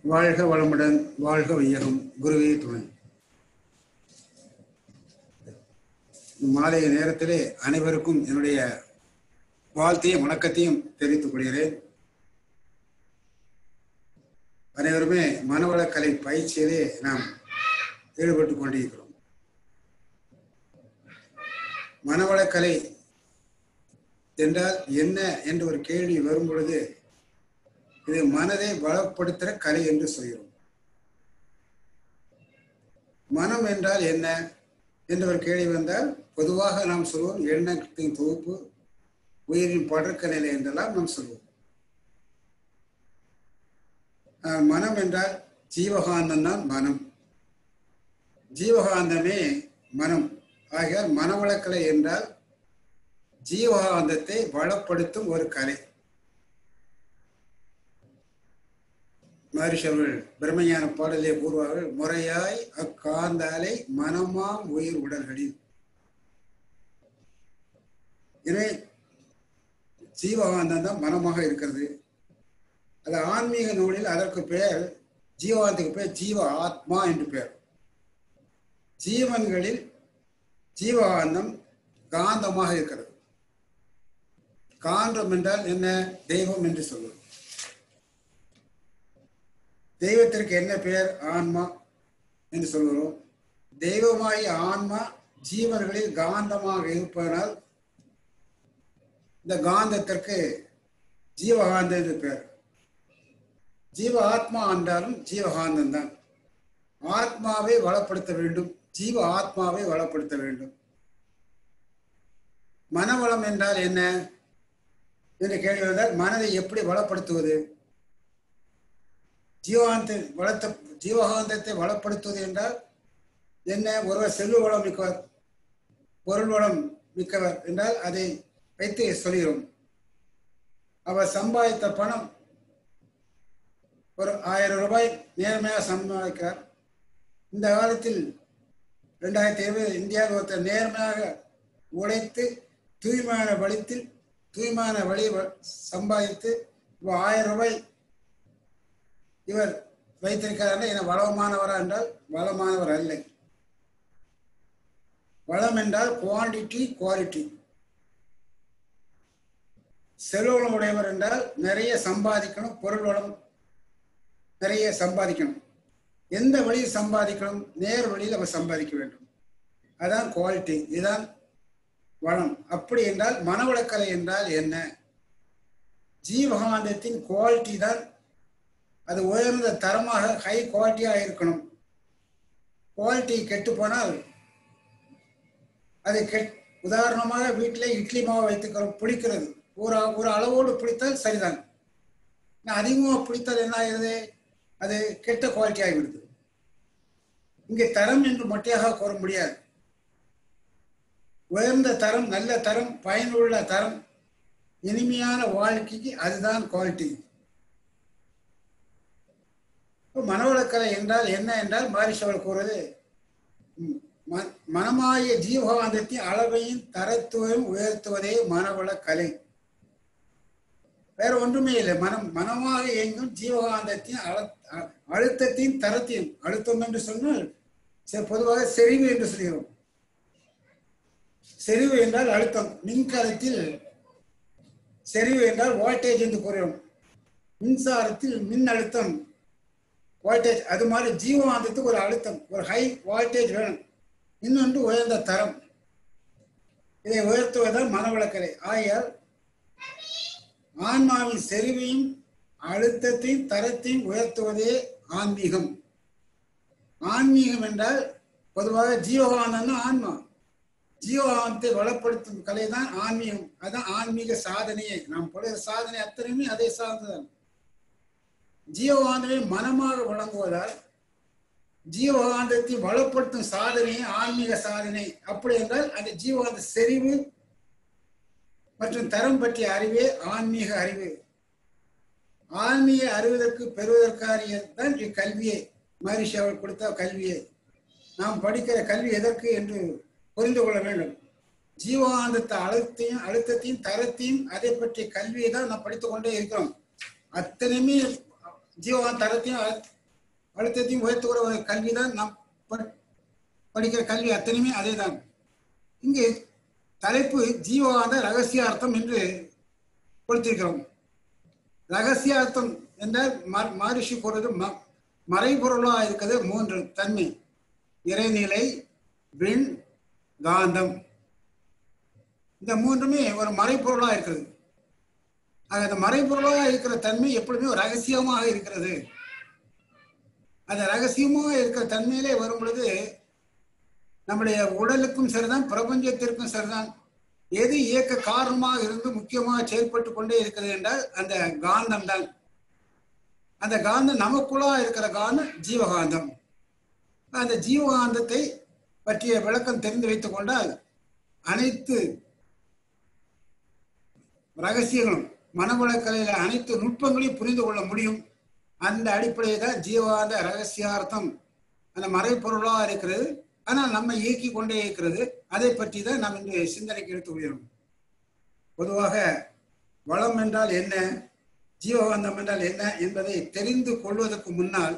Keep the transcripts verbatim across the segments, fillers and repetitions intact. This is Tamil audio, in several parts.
வாழ்க வளமுடன், வாழ்க வையகம், குருவே துணை. மாலைய நேரத்திலே அனைவருக்கும் என்னுடைய வாழ்த்தையும் வணக்கத்தையும் தெரிவித்துக் கொள்கிறேன். அனைவருமே மனவளக்கலை பயிற்சியிலே நாம் ஈடுபட்டு கொண்டிருக்கிறோம். மனவளக்கலை என்றால் என்ன என்று ஒரு கேள்வி வரும் பொழுது, இது மனதை வளப்படுத்துகிற கலை என்று சொல்கிறோம். மனம் என்றால் என்ன என்று ஒரு கேள்வி வந்தால் பொதுவாக நாம் சொல்வோம் எண்ணத்தின் தொகுப்பு, உயிரின் படர்க்க நிலை என்றெல்லாம் நாம் சொல்வோம். மனம் என்றால் ஜீவகாந்தம் தான் மனம். ஜீவகாந்தமே மனம். ஆகையால் மனவளக்கலை என்றால் ஜீவகாந்தத்தை வளப்படுத்தும் ஒரு கலை. மகரிஷி அவர்கள் பிரம்மஞான பாடலே கூறுவார்கள், முறையாய் அக்காந்தாலை மனமாம் உயிர் உடல்களில். எனவே ஜீவகாந்தம் தான் மனமாக இருக்கிறது. அது ஆன்மீக நூலில் அதற்கு பெயர், ஜீவகாந்தத்துக்கு பெயர் ஜீவ ஆத்மா என்று பெயர். ஜீவன்களில் ஜீவகாந்தம் காந்தமாக இருக்கிறது. காந்தம் என்றால் என்ன? தெய்வம் என்று சொல்வது. தெய்வத்திற்கு என்ன பெயர்? ஆன்மா என்று சொல்கிறோம். தெய்வமாகிய ஆன்மா ஜீவன்களில் காந்தமாக இருப்பதனால் இந்த காந்தத்திற்கு ஜீவகாந்தம் என்று பெயர். ஜீவ ஆத்மா என்றாலும் ஜீவகாந்தம் தான். ஆத்மாவை வளப்படுத்த வேண்டும், ஜீவ ஆத்மாவை வளப்படுத்த வேண்டும். மனவளம் என்றால் என்ன என்று கேள்வி வந்தால், மனதை எப்படி வளப்படுத்துவது? ஜீவகாந்த வளர்த்த ஜீவகாந்தத்தை வளப்படுத்துவது என்றால் என்ன? ஒருவர் செல்வ வளம் மிக்கவர், பொருள் வளம் மிக்கவர் என்றால் அதை வைத்து சொல்கிறோம். அவர் சம்பாதித்த பணம் ஒரு ஆயிரம் ரூபாய் நேர்மையாக சம்பாதிக்கிறார். இந்த காலத்தில் ரெண்டாயிரத்தி இருபது இந்தியாவில் ஒருத்தர் நேர்மையாக உழைத்து தூய்மையான வழித்தில் தூய்மையான வழி சம்பாதித்து இப்போ ஆயிரம் ரூபாய் இவர் வைத்திருக்கிறார். என வளமானவரா என்றால் வளமானவர் அல்ல. வளம் என்றால் குவான்டிட்டி, குவாலிட்டி. செல்வம் உடையவர் என்றால் நிறைய சம்பாதிக்கணும், பொருள் வளம் நிறைய சம்பாதிக்கணும். எந்த வழியில் சம்பாதிக்கணும்? நேர் வழியில் அவர் சம்பாதிக்க வேண்டும். அதான் குவாலிட்டி, இதுதான் வளம். அப்படி என்றால் மனவளக்கலை என்றால் என்ன? ஜீவகாந்தத்தின் குவாலிட்டி தான். அது உயர்ந்த தரமாக, ஹை குவாலிட்டியாக இருக்கணும். குவாலிட்டி கெட்டு போனால் அது கெட் உதாரணமாக வீட்டிலே இட்லி மாவு வைத்துக்கிறோம், புளிக்கிறது. ஒரு ஒரு அளவோடு பிடித்தால் சரிதான். அதிகமாக பிடித்தால் என்ன ஆகிறது? அது கெட்ட குவாலிட்டி ஆகிவிடுது. இங்கே தரம் என்று மொட்டையாக கூற முடியாது. உயர்ந்த தரம், நல்ல தரம், பயனுள்ள தரம், இனிமையான வாழ்க்கைக்கு அதுதான் குவாலிட்டி. மனவளக்கலை என்றால் என்ன என்றால், மகரிஷி அவர்கள் கூறுவது, மனமாகிய ஜீவகாந்தத்தின் அளவையும் தரத்துவையும் உயர்த்துவதே மனவளக்கலை. வேற ஒன்றுமே இல்லை. மனம் மனமாக இயங்கும் ஜீவகாந்தத்தின் அழ அழுத்தத்தின் தரத்தையும், அழுத்தம் என்று சொன்னால் பொதுவாக செறிவு என்று சொல்கிறோம். செறிவு என்றால் அழுத்தம். மின்கலத்தில் செறிவு என்றால் வோல்டேஜ் என்று கூறுகிறோம். மின்சாரத்தில் மின் அழுத்தம், வோல்டேஜ். அது மாதிரி ஜீவகாந்தத்துக்கு ஒரு அழுத்தம், ஒரு ஹை வோல்டேஜ் வேணும். இன்னொன்று உயர்ந்த தரம். இதை உயர்த்துவதால் மனவளக்கலை. ஆகையால் ஆன்மாவின் செறிவையும் அழுத்தத்தையும் தரத்தையும் உயர்த்துவதே ஆன்மீகம். ஆன்மீகம் என்றால் பொதுவாக ஜீவகாந்தம் தான் ஆன்மா. ஜீவகாந்தத்தை வளப்படுத்தும் கலை தான் ஆன்மீகம். அதுதான் ஆன்மீக சாதனையே. நாம் பழைய சாதனை அத்தனையுமே அதை சார்ந்துதான். ஜீவகாந்தமே மனமாக வழங்குவதால் ஜீவகாந்தத்தை வளப்படுத்தும் சாதனையே ஆன்மீக சாதனை. அப்படி என்றால் அந்த ஜீவகாந்த செறிவு மற்றும் தரம் பற்றிய அறிவே ஆன்மீக அறிவு. ஆன்மீக அறிவதற்கு பெறுவதற்கான தான் கல்வியே. மகரிஷி அவர் கொடுத்த கல்வியே. நாம் படிக்கிற கல்வி எதற்கு என்று புரிந்து கொள்ள வேண்டும். ஜீவகாந்தத்தை அழுத்தையும் அழுத்தத்தையும் தரத்தையும் அதை பற்றிய கல்வியை தான் நாம் படித்துக் கொண்டே இருக்கிறோம். அத்தனையுமே ஜீவகாந்த தரத்தையும் அழுத்தத்தையும் உயர்த்துகிற ஒரு கல்விதான் நாம் படிக்கிற கல்வி அத்தனையுமே அதேதான். இங்கே தலைப்பு ஜீவகாந்த ரகசியார்த்தம் என்று கொடுத்திருக்கிறோம். ரகசியார்த்தம் என்றால் மகரிஷி கூறுவது மறைபொருளா இருக்கிறது மூன்று தன்மை: இறைநிலை, விண், காந்தம். இந்த மூன்றுமே ஒரு மறைபொருளா இருக்கிறது. அந்த மறைபொருளாக இருக்கிற தன்மை எப்பொழுதுமே ஒரு ரகசியமாக இருக்கிறது. அந்த ரகசியமாக இருக்கிற தன்மையிலே வரும் பொழுது நம்முடைய உடலுக்கும் சரிதான், பிரபஞ்சத்திற்கும் சரிதான். எது இயக்க காரணமாக இருந்து முக்கியமாக செயல்பட்டு கொண்டே இருக்கிறது என்றால் அந்த காந்தம் தான். அந்த காந்தம் நமக்குள்ளா இருக்கிற காந்தம் ஜீவகாந்தம். அந்த ஜீவகாந்தத்தை பற்றிய விளக்கம் தெரிந்து வைத்துக் கொண்டால் அனைத்து ரகசியங்களும் மனவளக்கலையில அனைத்து நுட்பங்களையும் புரிந்து கொள்ள முடியும். அந்த அடிப்படையை தான் ஜீவகாந்த ரகசியார்த்தம் அந்த மறைப்பொருளா இருக்கிறது. ஆனால் நம்ம இயக்கி கொண்டே இருக்கிறது. அதை பற்றி தான் நாம் இன்று சிந்தனைக்கு எடுத்து கொள்கிறோம். பொதுவாக வளம் என்றால் என்ன, ஜீவகாந்தம் என்றால் என்ன என்பதை தெரிந்து கொள்வதற்கு முன்னால்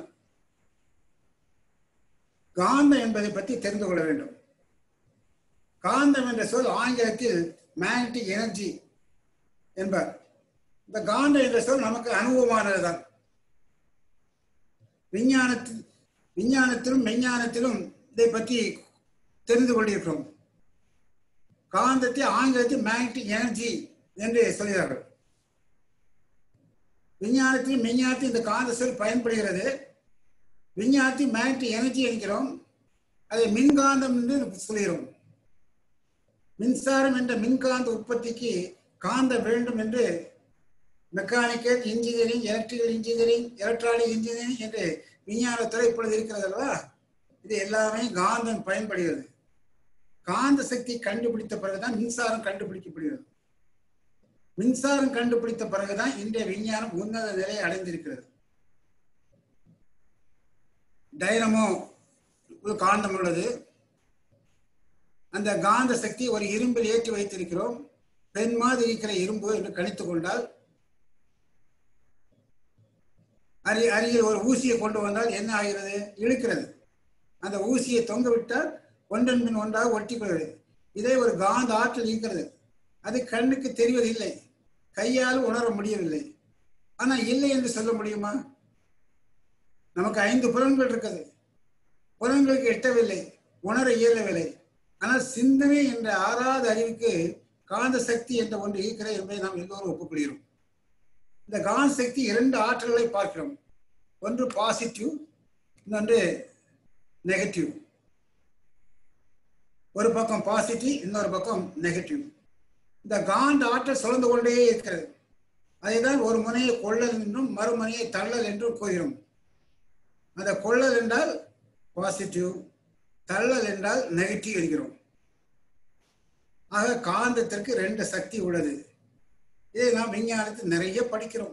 காந்தம் என்பதை பற்றி தெரிந்து கொள்ள வேண்டும். காந்தம் என்ற சொல் ஆங்கிலத்தில் மேக்னெட்டிக் எனர்ஜி என்பார். இந்த காந்தம் என்ற சொல் நமக்கு அனுபவமானதுதான். விஞ்ஞானத்தில் விஞ்ஞானத்திலும் மெஞ்ஞானத்திலும் இதை பற்றி தெரிந்து கொண்டிருக்கிறோம். காந்தத்தை ஆங்கிலத்தில் மேக்னெட்டிக் எனர்ஜி என்று சொல்கிறார்கள். விஞ்ஞானத்திலும் மெஞ்ஞானத்தில் இந்த காந்த சொல் பயன்படுகிறது. விஞ்ஞானத்தில் மேக்னெட்டிக் எனர்ஜி என்கிறோம், அதை மின்காந்தம் என்று சொல்கிறோம். மின்சாரம் என்ற மின்காந்த உற்பத்திக்கு காந்தம் வேண்டும் என்று mechanical engineering, electrical engineering, electronic engineering என்று விஞ்ஞானத்துறை இப்பொழுது இருக்கிறது அல்லவா? இது எல்லாமே காந்தம் பயன்படுகிறது. காந்த சக்தி கண்டுபிடித்த பிறகுதான் மின்சாரம் கண்டுபிடிக்கப்படுகிறது. மின்சாரம் கண்டுபிடித்த பிறகுதான் இன்றைய விஞ்ஞானம் உன்னத நிலையை அடைந்திருக்கிறது. டைனமோ ஒரு காந்தம் உள்ளது. அந்த காந்த சக்தி ஒரு இரும்பில் ஏற்றி வைத்திருக்கிறோம். பெண் மாதிரி இருக்கிற இரும்பு என்று கணித்துக் கொண்டால் அரி அருகில் ஒரு ஊசியை கொண்டு வந்தால் என்ன ஆகிறது? இழுக்கிறது. அந்த ஊசியை தொங்க விட்டால் ஒன்றன் பின் ஒன்றாக ஒட்டி கொள்கிறது. இதே ஒரு காந்த ஆற்றல் இருக்கிறது. அது கண்ணுக்கு தெரிவதில்லை, கையால் உணர முடியவில்லை. ஆனால் இல்லை என்று சொல்ல முடியுமா? நமக்கு ஐந்து புலன்கள் இருக்குது. புலன்களுக்கு எட்டவில்லை, உணர இயலவில்லை. ஆனால் சிந்தனை என்ற ஆறாத அறிவுக்கு காந்த சக்தி என்ற ஒன்று இருக்கிறது என்பதை நாம் எல்லோரும் ஒப்புக்கொள்கிறோம். இந்த காந்த சக்தி இரண்டு ஆற்றல்களை பார்க்கிறோம். ஒன்று பாசிட்டிவ், இன்னொன்று நெகட்டிவ். ஒரு பக்கம் பாசிட்டிவ், இன்னொரு பக்கம் நெகட்டிவ். இந்த காந்த ஆற்றல் சுழந்து கொண்டே இருக்கிறது. அதைதான் ஒரு முனையை கொள்ளல் என்றும் மறுமுனையை தள்ளல் என்றும் கூறுகிறோம். அந்த கொள்ளல் என்றால் பாசிட்டிவ், தள்ளல் என்றால் நெகட்டிவ் என்கிறோம். ஆக காந்தத்திற்கு ரெண்டு சக்தி உள்ளது. இதை நாம் விஞ்ஞானத்தில் நிறைய படிக்கிறோம்.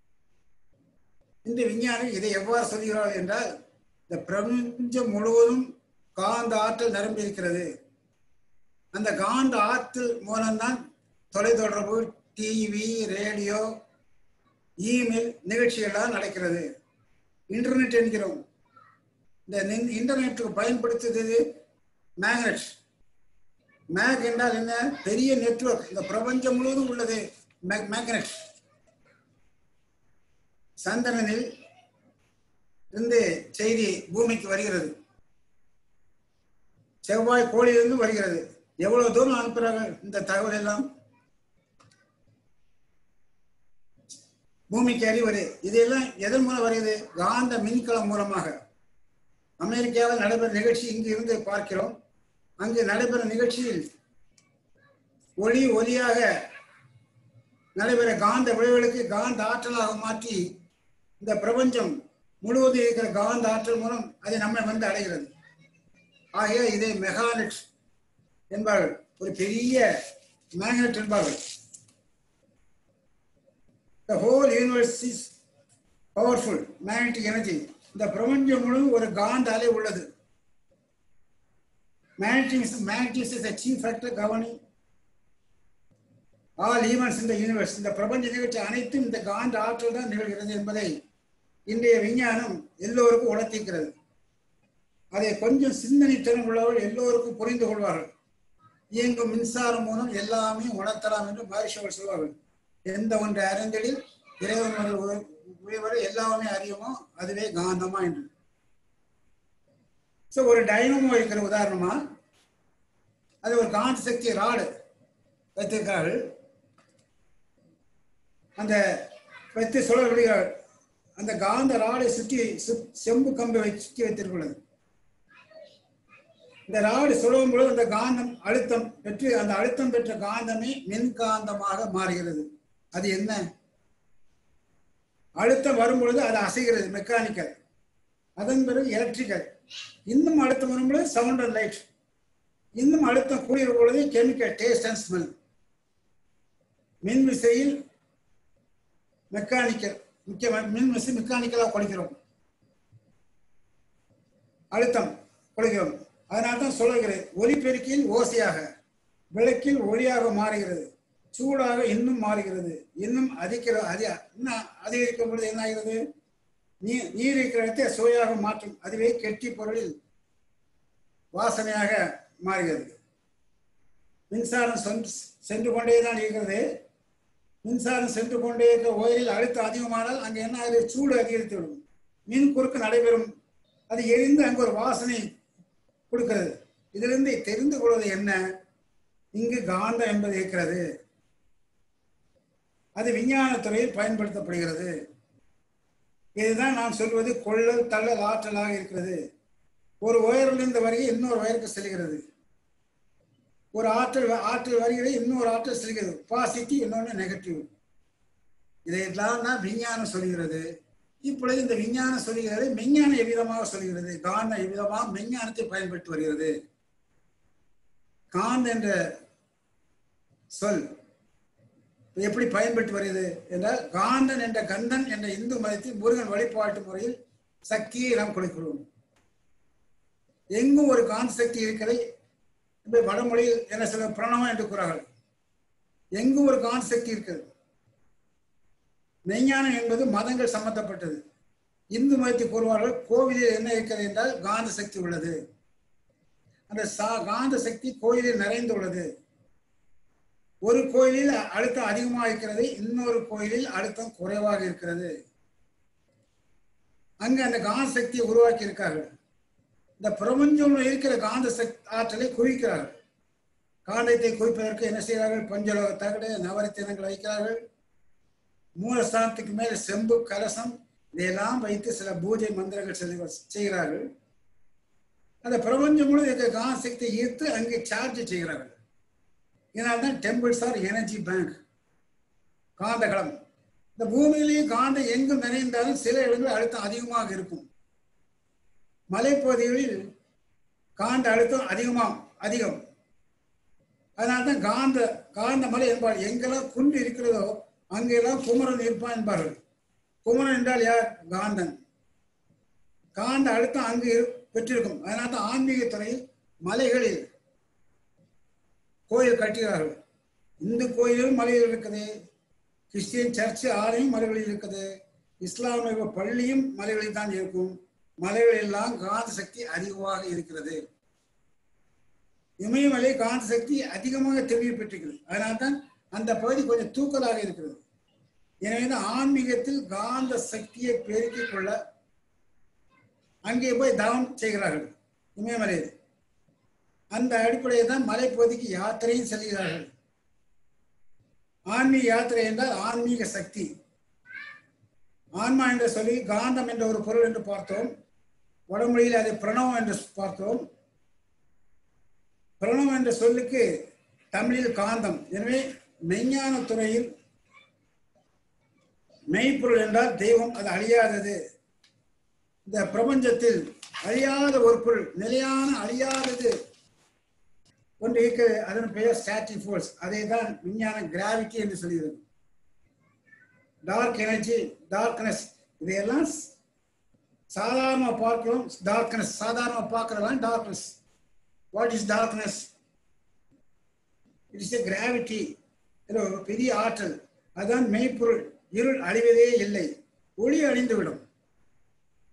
இந்த விஞ்ஞானம் இதை எவ்வாறு சொல்கிறார்கள் என்றால், இந்த பிரபஞ்சம் முழுவதும் காந்த ஆற்றல் நிரம்பி இருக்கிறது. அந்த காந்த ஆற்றல் மூலம்தான் தொலைத்தொடர்பு, டிவி, ரேடியோ, இமெயில் நிகழ்ச்சிகள்லாம் நடக்கிறது. இன்டர்நெட் என்கிறோம். இந்த இன்டர்நெட்டுக்கு பயன்படுத்துவது மேக்னெட். மேக் என்றால் என்ன? பெரிய நெட்வொர்க். இந்த பிரபஞ்சம் முழுவதும் உள்ளது மேக்னெட். சந்திரனில் இருந்து செய்தி பூமிக்கு வருகிறது. செவ்வாய் கோளிலிருந்து வருகிறது. எவ்வளவு தூரம் அனுப்புறாங்க இந்த தகவல் எல்லாம்? பூமிக்கு அறிவுரை. இதெல்லாம் எதன் மூலம் வருகிறது? காந்த மின்கலம் மூலமாக. அமெரிக்காவில் நடைபெறும் நிகழ்ச்சி இங்கு இருந்து பார்க்கிறோம். அங்கு நடைபெறும் நிகழ்ச்சியில் ஒளி ஒலியாக நடைபெற காந்த விளைவுகளுக்கு காந்த ஆற்றலாக மாற்றி இந்த பிரபஞ்சம் முழுவதும் இருக்கிற காந்த ஆற்றல் மூலம் அதை நம்மை வந்து அடைகிறது. ஆகிய இதை மெகானெட் என்பார்கள். ஒரு பெரிய மேக்னெட் என்பார்கள். The whole universe is powerful magnetic energy. இந்த பிரபஞ்சம் முழுவதும் ஒரு காந்த அலை உள்ளது. Magnetism, magnetism is a chief factor governing all events in the universe. இந்த பிரபஞ்ச நிகழ்ச்சி அனைத்தும் இந்த காந்த ஆற்றல் தான் நிகழ்கிறது என்பதை இன்றைய விஞ்ஞானம் எல்லோருக்கும் உணர்த்திக்கிறது. அதை கொஞ்சம் சிந்தனை திறன் உள்ளவர்கள் எல்லோருக்கும் புரிந்து கொள்வார்கள். இயங்கும் மின்சாரம் மூலம் எல்லாமே உணர்த்தலாம் என்று மகரிஷிகள் சொல்வார்கள். எந்த ஒன்றை அறிந்தலில் இறைவன் உயர்வரை எல்லாமே அறியுமோ அதுவே காந்தமா என்று. ஸோ ஒரு டைனமோ இருக்கிற உதாரணமா அது ஒரு காந்த சக்தி ராடு வைத்திருக்கிறார்கள். அந்த வைத்து சுழல்கிறார்கள். அந்த காந்த ராடை சுற்றி செம்பு கம்பை வை சுற்றி வைத்திருக்கிறது. இந்த ராடு சுழலும் பொழுது அந்த காந்தம் அழுத்தம் பெற்று அந்த அழுத்தம் பெற்ற காந்தமே மின்காந்தமாக மாறுகிறது. அது என்ன? அழுத்தம் வரும் பொழுது அது அசைகிறது, மெக்கானிக்கல். அதன் பிறகு எலக்ட்ரிக்கல். இன்னும் அழுத்தம் வரும்பொழுது சவுண்ட் அண்ட் லைட். இன்னும் அழுத்தம் கூடிய பொழுது கெமிக்கல், டேஸ்ட் அண்ட் ஸ்மெல். மின் விசையில் மெக்கானிக்கல், முக்கிய மின் விசை மெக்கானிக்கலாக கொடுக்கிறோம், அழுத்தம் கொடுக்கிறோம். அதனால்தான் சொல்லுகிறேன், ஒலிபெருக்கியில் ஓசையாக, விளக்கில் ஒளியாக மாறுகிறது, சூடாக இன்னும் மாறுகிறது, இன்னும் அதிக அதி இன்னும் அதிகரிக்கும் பொழுது என்ன ஆகிறது? நீர் நீர் இருக்கிற இடத்தை சுவையாக மாற்றும். அதுவே கெட்டி பொருளில் வாசனையாக மாறுகிறது. மின்சாரம் சென்று கொண்டே தான் இருக்கிறது. மின்சாரம் சென்று கொண்டே இருக்கிற ஒயரில் அழுத்தம் அதிகமானால் அங்கே என்ன ஆகுது? சூடு அதிகரித்து விடும். மின் குறுக்கு நடைபெறும். அது எரிந்து அங்கு ஒரு வாசனை கொடுக்கிறது. இதிலிருந்து தெரிந்து கொள்வது என்ன? இங்கு காந்தம் என்பது இருக்கிறது. அது விஞ்ஞானத்துறையில் பயன்படுத்தப்படுகிறது. இதுதான் நான் சொல்வது கொள்ளல் தள்ளல் ஆற்றலாக இருக்கிறது. ஒரு ஒயரிலிருந்து வருகை இன்னொரு ஒயருக்கு செல்கிறது. ஒரு ஆற்றல் ஆற்றல் வருகிறது, இன்னொரு ஆற்றல் செல்கிறது. பாசிட்டிவ், இன்னொன்று நெகட்டிவ். இதையெல்லாம் தான் விஞ்ஞானம் சொல்கிறது. இப்பொழுது இந்த விஞ்ஞானம் சொல்கிறது, மெஞ்ஞானம் எவ்விதமாக சொல்கிறது? காந்தம் எவ்விதமாக மெஞ்ஞானத்தை பயன்படுத்தி வருகிறது? காந்த என்ற சொல் எப்படி பயன்பட்டு வருகிறது என்றால், காந்தன் என்ற கந்தன் என்ற இந்து மதத்தில் முருகன் வழிபாட்டு முறையில் சக்தியை நாம் கொடுக்கிறோம். எங்கும் ஒரு காந்த சக்தி இருக்கிறதை வடமொழியில் என்ன சொல்ல பிரணவம் என்று கூறார்கள். எங்கும் ஒரு காந்த சக்தி இருக்கிறது. மெய்ஞானம் என்பது மதங்கள் சம்பந்தப்பட்டது. இந்து மதத்தை கூறுவார்கள், கோவிலில் என்ன இருக்கிறது என்றால் காந்த சக்தி உள்ளது. அந்த சா காந்த சக்தி கோயிலில் நிறைந்துள்ளது. ஒரு கோயிலில் அழுத்தம் அதிகமாக இருக்கிறது, இன்னொரு கோயிலில் அழுத்தம் குறைவாக இருக்கிறது. அங்கு அந்த காந்த சக்தியை உருவாக்கி இருக்கார்கள். இந்த பிரபஞ்சம் இருக்கிற காந்த சக்தி ஆற்றலை குவிக்கிறார்கள். காந்தத்தை குவிப்பதற்கு என்ன செய்கிறார்கள்? பஞ்சலோக தகடு, நவரத்தினங்கள் வைக்கிறார்கள். மூலஸ்தானத்துக்கு மேல் செம்பு கலசம் இதையெல்லாம் வைத்து சில பூஜை மந்திரங்கள் செய்கிறார்கள். அந்த பிரபஞ்சம் முழு இருக்கிற காந்த சக்தியை ஈர்த்து அங்கே சார்ஜ் செய்கிறார்கள். இதனால்தான் டெம்பிள்ஸ் ஆர் எனர்ஜி பேங்க், காந்தகளம். இந்த பூமியிலேயே காந்தம் எங்கும் நிறைந்தாலும் சில இடங்களில் அழுத்தம் அதிகமாக இருக்கும். மலைப்பகுதிகளில் காந்த அழுத்தம் அதிகமாக அதிகம். அதனால்தான் காந்த காந்த மலை என்பார். எங்கெல்லாம் குன்று இருக்கிறதோ அங்கெல்லாம் குமரன் இருப்பான் என்பார்கள். குமரன் என்றால் யார்? காந்தன். காந்த அழுத்தம் அங்கு பெற்றிருக்கும். அதனால்தான் ஆன்மீக துறையில் மலைகளில் கோயில் கட்டுகிறார்கள். இந்து கோயிலும் மலையில் இருக்குது, கிறிஸ்டியன் சர்ச்சு ஆலயம் மலைகளில் இருக்குது, இஸ்லாமிய பள்ளியும் மலைகளில் தான் இருக்கும். மலைகளில் எல்லாம் காந்த சக்தி அதிகமாக இருக்கிறது. இமயமலை காந்த சக்தி அதிகமாக தெளிவு பெற்றிருக்கிறது. அதனால்தான் அந்த பகுதி கொஞ்சம் தூக்கலாக இருக்கிறது. எனவே ஆன்மீகத்தில் காந்த சக்தியை பெருக்கிக் கொள்ள அங்கே போய் தவம் செய்கிறார்கள் இமயமலையில். அந்த அடிப்படையில் தான் மலைப்பகுதிக்கு யாத்திரையும் செல்கிறார்கள். ஆன்மீக யாத்திரை என்றால் ஆன்மீக சக்தி. ஆன்மா என்று சொல்லி காந்தம் என்ற ஒரு பொருள் என்று பார்த்தோம். வடமொழியில் அதை பிரணவம் என்று பார்த்தோம். பிரணவம் என்ற சொல்லுக்கு தமிழில் காந்தம். எனவே மெய்ஞான துறையில் மெய்ப்பொருள் என்றால் தெய்வம், அது அழியாதது. இந்த பிரபஞ்சத்தில் அழியாத ஒரு பொருள், நிலையான அழியாதது ஒன்று இருக்கிறது. அதன் பெயர் ஸ்டாட்டிக் ஃபோர்ஸ். அதை தான் விஞ்ஞானம் கிராவிட்டி என்று சொல்கிறது. டார்க் எனர்ஜி, டார்க்னஸ், இதையெல்லாம் சாதாரணமாக பார்க்கிறோம். டார்க்னஸ் சாதாரணமாக பார்க்கிறதான் darkness. What is darkness? It is a gravity, ஒரு பெரிய ஆற்றல். அதுதான் மெய்ப்பொருள். இருள் அழிவதே இல்லை, ஒளி அழிந்துவிடும்.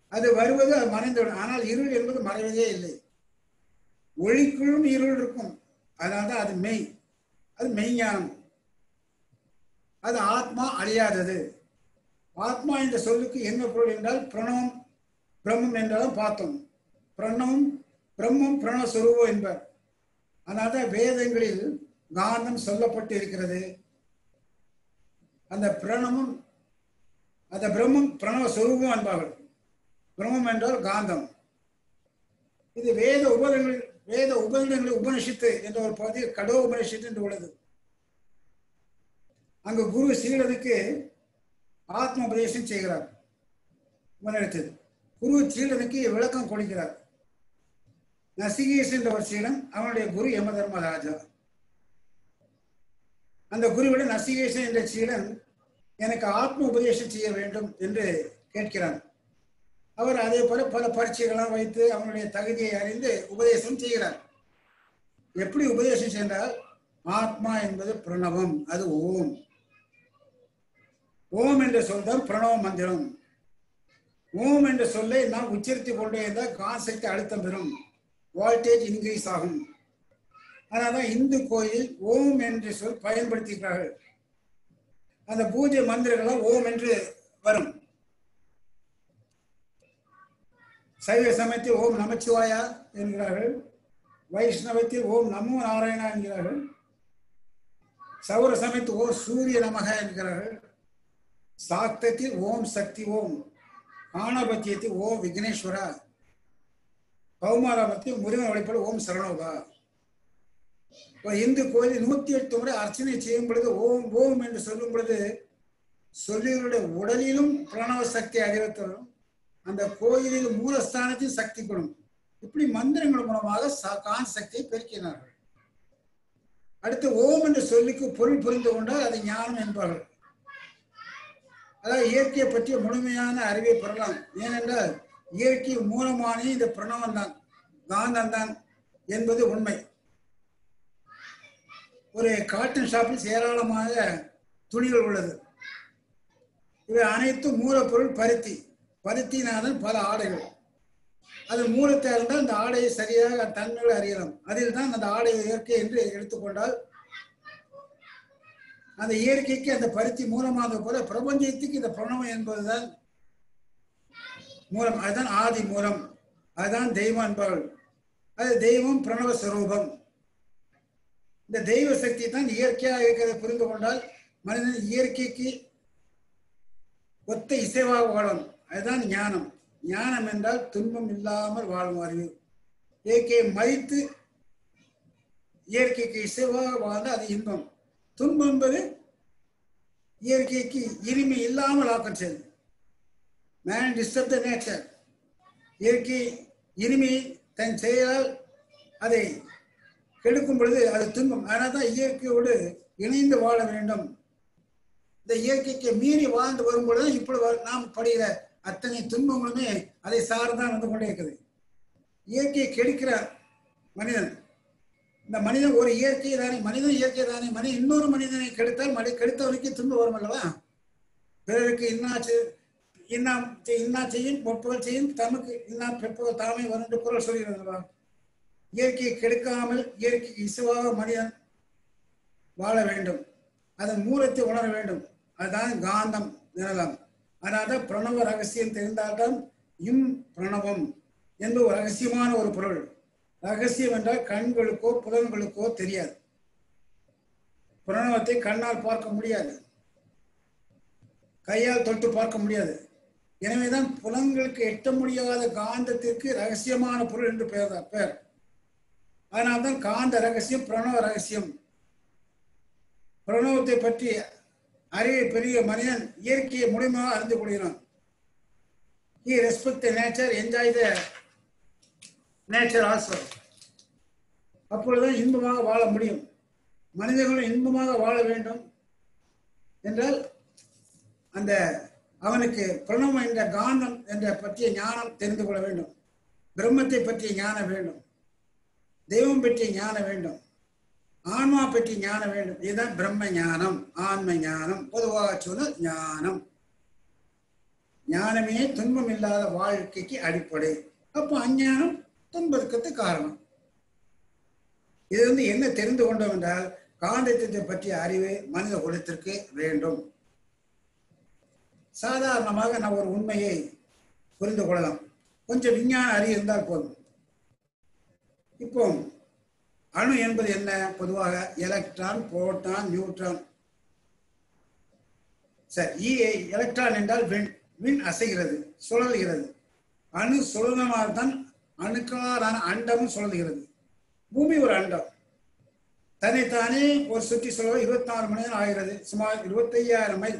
அது வருவது அது மறைந்துவிடும். ஆனால் இருள் என்பது மறைவதே இல்லை. ஒளிக்குள்ளும் இருள் இருக்கும். அதனால்தான் அது மெய், அது மெய்ஞானம். அது ஆத்மா அழியாதது. ஆத்மா என்ற சொல்லுக்கு என்ன பொருள் என்றால் பிரணவம் பிரம்மம் என்றாலும் பார்த்தோம். பிரணவம் பிரம்மம் பிரணவஸ்வரூபம் என்பார். அதனால்தான் வேதங்களில் காந்தம் சொல்லப்பட்டு இருக்கிறது. அந்த பிரணவம் அந்த பிரம்மம் பிரணவஸ்வரூபம் என்பார்கள். பிரம்மம் என்றால் காந்தம். இது வேத உபதங்கள் வேத உபதங்கள் உபனிஷத்து என்ற ஒரு பகுதி கடோ உபனிஷத்து என்று உள்ளது. அங்கு குரு சீடனுக்கு ஆத்ம உபதேசம் செய்கிறார். முன்னெடுத்தது குரு சீடனுக்கு விளக்கம் கொடுக்கிறார். நசிகேஷ் என்ற ஒரு சீடன், அவனுடைய குரு யம தர்மராஜா. அந்த குருவிடம் நசிகேஷன் என்ற சீடன் எனக்கு ஆத்ம உபதேசம் செய்ய வேண்டும் என்று கேட்கிறான். அவர் அதே போல பல பரீட்சைகளாம் வைத்து அவனுடைய தகுதியை அறிந்து உபதேசம் செய்கிறார். எப்படி உபதேசம் செய்தால், ஆத்மா என்பது பிரணவம், அது ஓம். ஓம் என்ற சொல் தான் பிரணவ மந்திரம். ஓம் என்ற சொல்லை நாம் உச்சரித்துக் கொண்டே இருந்தால் கான்செப்ட் அழுத்தம் பெறும், வோல்டேஜ் இன்க்ரீஸ் ஆகும். அதனால்தான் இந்து கோயில் ஓம் என்ற சொல் பயன்படுத்துகிறார்கள். அந்த பூஜை மந்திரங்களாம் ஓம் என்று வரும். சைவ சமயத்தில் ஓம் நமச்சிவாயா என்கிறார்கள். வைஷ்ணவத்தில் ஓம் நமோ நாராயணா என்கிறார்கள். சௌர சமயத்தில் ஓம் சூரிய நமக என்கிறார்கள். சாக்தத்தில் ஓம் சக்தி ஓம். ஆனபத்தியத்தில் ஓம் விக்னேஸ்வரா. கௌமாரபத்தில் முருகன் வழிபாடு ஓம் சரணோகா. இந்து கோயில் நூத்தி எட்டு முறை அர்ச்சனை செய்யும் பொழுது ஓம் ஓம் என்று சொல்லும் பொழுது சொல்லிகளுடைய உடலிலும் பிரணவ சக்தி அறிவித்தரும், அந்த கோயிலில் மூலஸ்தானத்தில் சக்தி கொடும். இப்படி மந்திரங்கள் மூலமாக காந்த சக்தியை பெருக்கினார்கள். அடுத்து ஓம் என்ற சொல்லுக்கு பொருள் புரிந்து கொண்டால் அது ஞானம் என்பார்கள். அதாவது இயற்கையை பற்றிய முழுமையான அறிவை பெறலாம். ஏனென்றால் இயற்கை மூலமான இந்த பிரணவம் தான், காந்தம் தான் என்பது உண்மை. ஒரு காட்டன் ஷாப்பில் ஏராளமாக துணிகள் உள்ளது. இவை அனைத்தும் மூலப்பொருள் பருத்தி. பருத்தினாலும் பல ஆடைகள். அது மூலத்தை இருந்தால் அந்த ஆடையை சரியாக தன்மைகளை அறியலாம். அதில் தான் அந்த ஆடை இயற்கை என்று எடுத்துக்கொண்டால் அந்த இயற்கைக்கு அந்த பருத்தி மூலமாக போல பிரபஞ்சத்துக்கு இந்த பிரணவம் என்பதுதான் மூலம். அதுதான் ஆதி மூலம், அதுதான் தெய்வம் என்பார்கள். அது தெய்வம் பிரணவ ஸ்வரூபம். இந்த தெய்வ சக்தி தான் இயற்கையாக இருக்கிறதை புரிந்து கொண்டால் மனிதன் இயற்கைக்கு ஒத்த இசைவாக வாழும். அதுதான் ஞானம். ஞானம் என்றால் துன்பம் இல்லாமல் வாழும் அறிவு. இயற்கையை மதித்து இயற்கைக்கு இசைவாக வாழ்ந்தால் அது இன்பம். துன்பம் என்பது இயற்கைக்கு இனிமை இல்லாமல் ஆக்கம் செய்யும். Man disturb the nature. இயற்கை இனிமை தன் செயலால் அதை கெடுக்கும் பொழுது அது துன்பம். அதனால தான் இயற்கையோடு இணைந்து வாழ வேண்டும். இந்த இயற்கைக்கு மீறி வாழ்ந்து வரும்பொழுது இப்பொழுது நாம் படுகிற அத்தனை துன்பங்களுமே அதை சார்ந்தான் வந்து கொண்டே இருக்குது. இயற்கையை கெடுக்கிற மனிதன், இந்த மனிதன் ஒரு இயற்கை தானே, மனிதன் இயற்கை தானே, மனிதன் இன்னொரு மனிதனை கெடுத்தால் மனித கெடுத்தவனுக்கு துன்பம் வரும் அல்லவா? பிறருக்கு இன்னாச்சு இன்னா இன்னா செய்யும் பொற்புகள் செய்யும் தமக்கு இன்னா பெற்புகள் தாமே வரும் என்று குரல் சொல்கிறது அல்லவா? இயற்கையை கெடுக்காமல் இயற்கைக்கு இசைவாக மனிதன் வாழ வேண்டும். அதன் மூலத்தை உணர வேண்டும். அதுதான் காந்தம் எனலாம். அதனால்தான் பிரணவ ரகசியம் தெரிந்தால்தான் இம் பிரணவம் என்று ஒரு ரகசியமான ஒரு பொருள். ரகசியம் என்றால் கண்களுக்கோ புலன்களுக்கோ தெரியாது. பிரணவத்தை கண்ணால் பார்க்க முடியாது, கையால் தொட்டு பார்க்க முடியாது. எனவேதான் புலன்களுக்கு எட்ட முடியாத காந்தத்திற்கு ரகசியமான பொருள் என்று பெயர் தான் பெயர். அதனால்தான் காந்த ரகசியம் பிரணவ ரகசியம். பிரணவத்தை பற்றி அறிவை பெரிய மனிதன் இயற்கையை முழுமையாக அறிந்து கொள்கிறான். He respect the nature, enjoy the nature also. அப்பொழுதுதான் இன்பமாக வாழ முடியும். மனிதர்களும் இன்பமாக வாழ வேண்டும் என்றால் அந்த அவனுக்கு பிரணவம் என்ற காந்தம் என்ற பற்றிய ஞானம் தெரிந்து கொள்ள வேண்டும். பிரம்மத்தை பற்றிய ஞானம் வேண்டும், தெய்வம் பற்றிய ஞானம் வேண்டும், ஆன்மா பற்றி ஞானம் வேண்டும். இதுதான் பிரம்ம ஞானம், ஆன்ம ஞானம், பொதுவாக சொன்ன ஞானம். ஞானமே துன்பம் இல்லாத வாழ்க்கைக்கு அடிப்படை. அப்போ அஞ்ஞானம் துன்பத்துக்கு காரணம். இது வந்து என்ன தெரிந்து கொண்டோம் என்றால், காந்தத்தை பற்றிய அறிவு மனித குலத்திற்கு வேண்டும். சாதாரணமாக நான் ஒரு உண்மையை புரிந்து கொள்ளலாம். கொஞ்சம் விஞ்ஞான அறிவு இருந்தால் போதும். இப்போ அணு என்பது என்ன? பொதுவாக எலக்ட்ரான், புரோட்டான், நியூட்ரான். சரி, எலக்ட்ரான் என்றால் விண். விண் அசைகிறது, சுழல்கிறது. அணு சுழலமாக தான் அணுக்களான அண்டமும் சுழல்கிறது. பூமி ஒரு அண்டம், தன்னைத்தானே ஒரு சுற்றி சுழல் இருபத்தி நாலு மணி நேரம் ஆகிறது. சுமார் இருபத்தி ஐயாயிரம் மைல்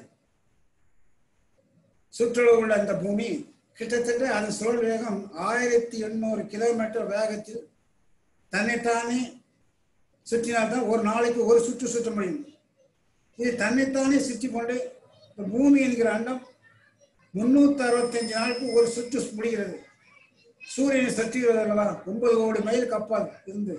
சுற்றளவு உள்ள அந்த பூமி கிட்டத்தட்ட அதன் சுழல் வேகம் ஆயிரத்தி எண்ணூறு கிலோமீட்டர் வேகத்தில் தன்னைத்தானே சுற்றினால்தான் ஒரு நாளைக்கு ஒரு சுற்று சுற்ற முடியும். இது தன்னைத்தானே சுற்றி கொண்டு பூமி என்கிற அண்டம் முன்னூத்தி அறுபத்தி அஞ்சு நாளுக்கு ஒரு சுற்று முடிகிறது. சூரியனை சுற்றுகிறதா ஒன்பது கோடி மைலுக்கு அப்பால் இருந்து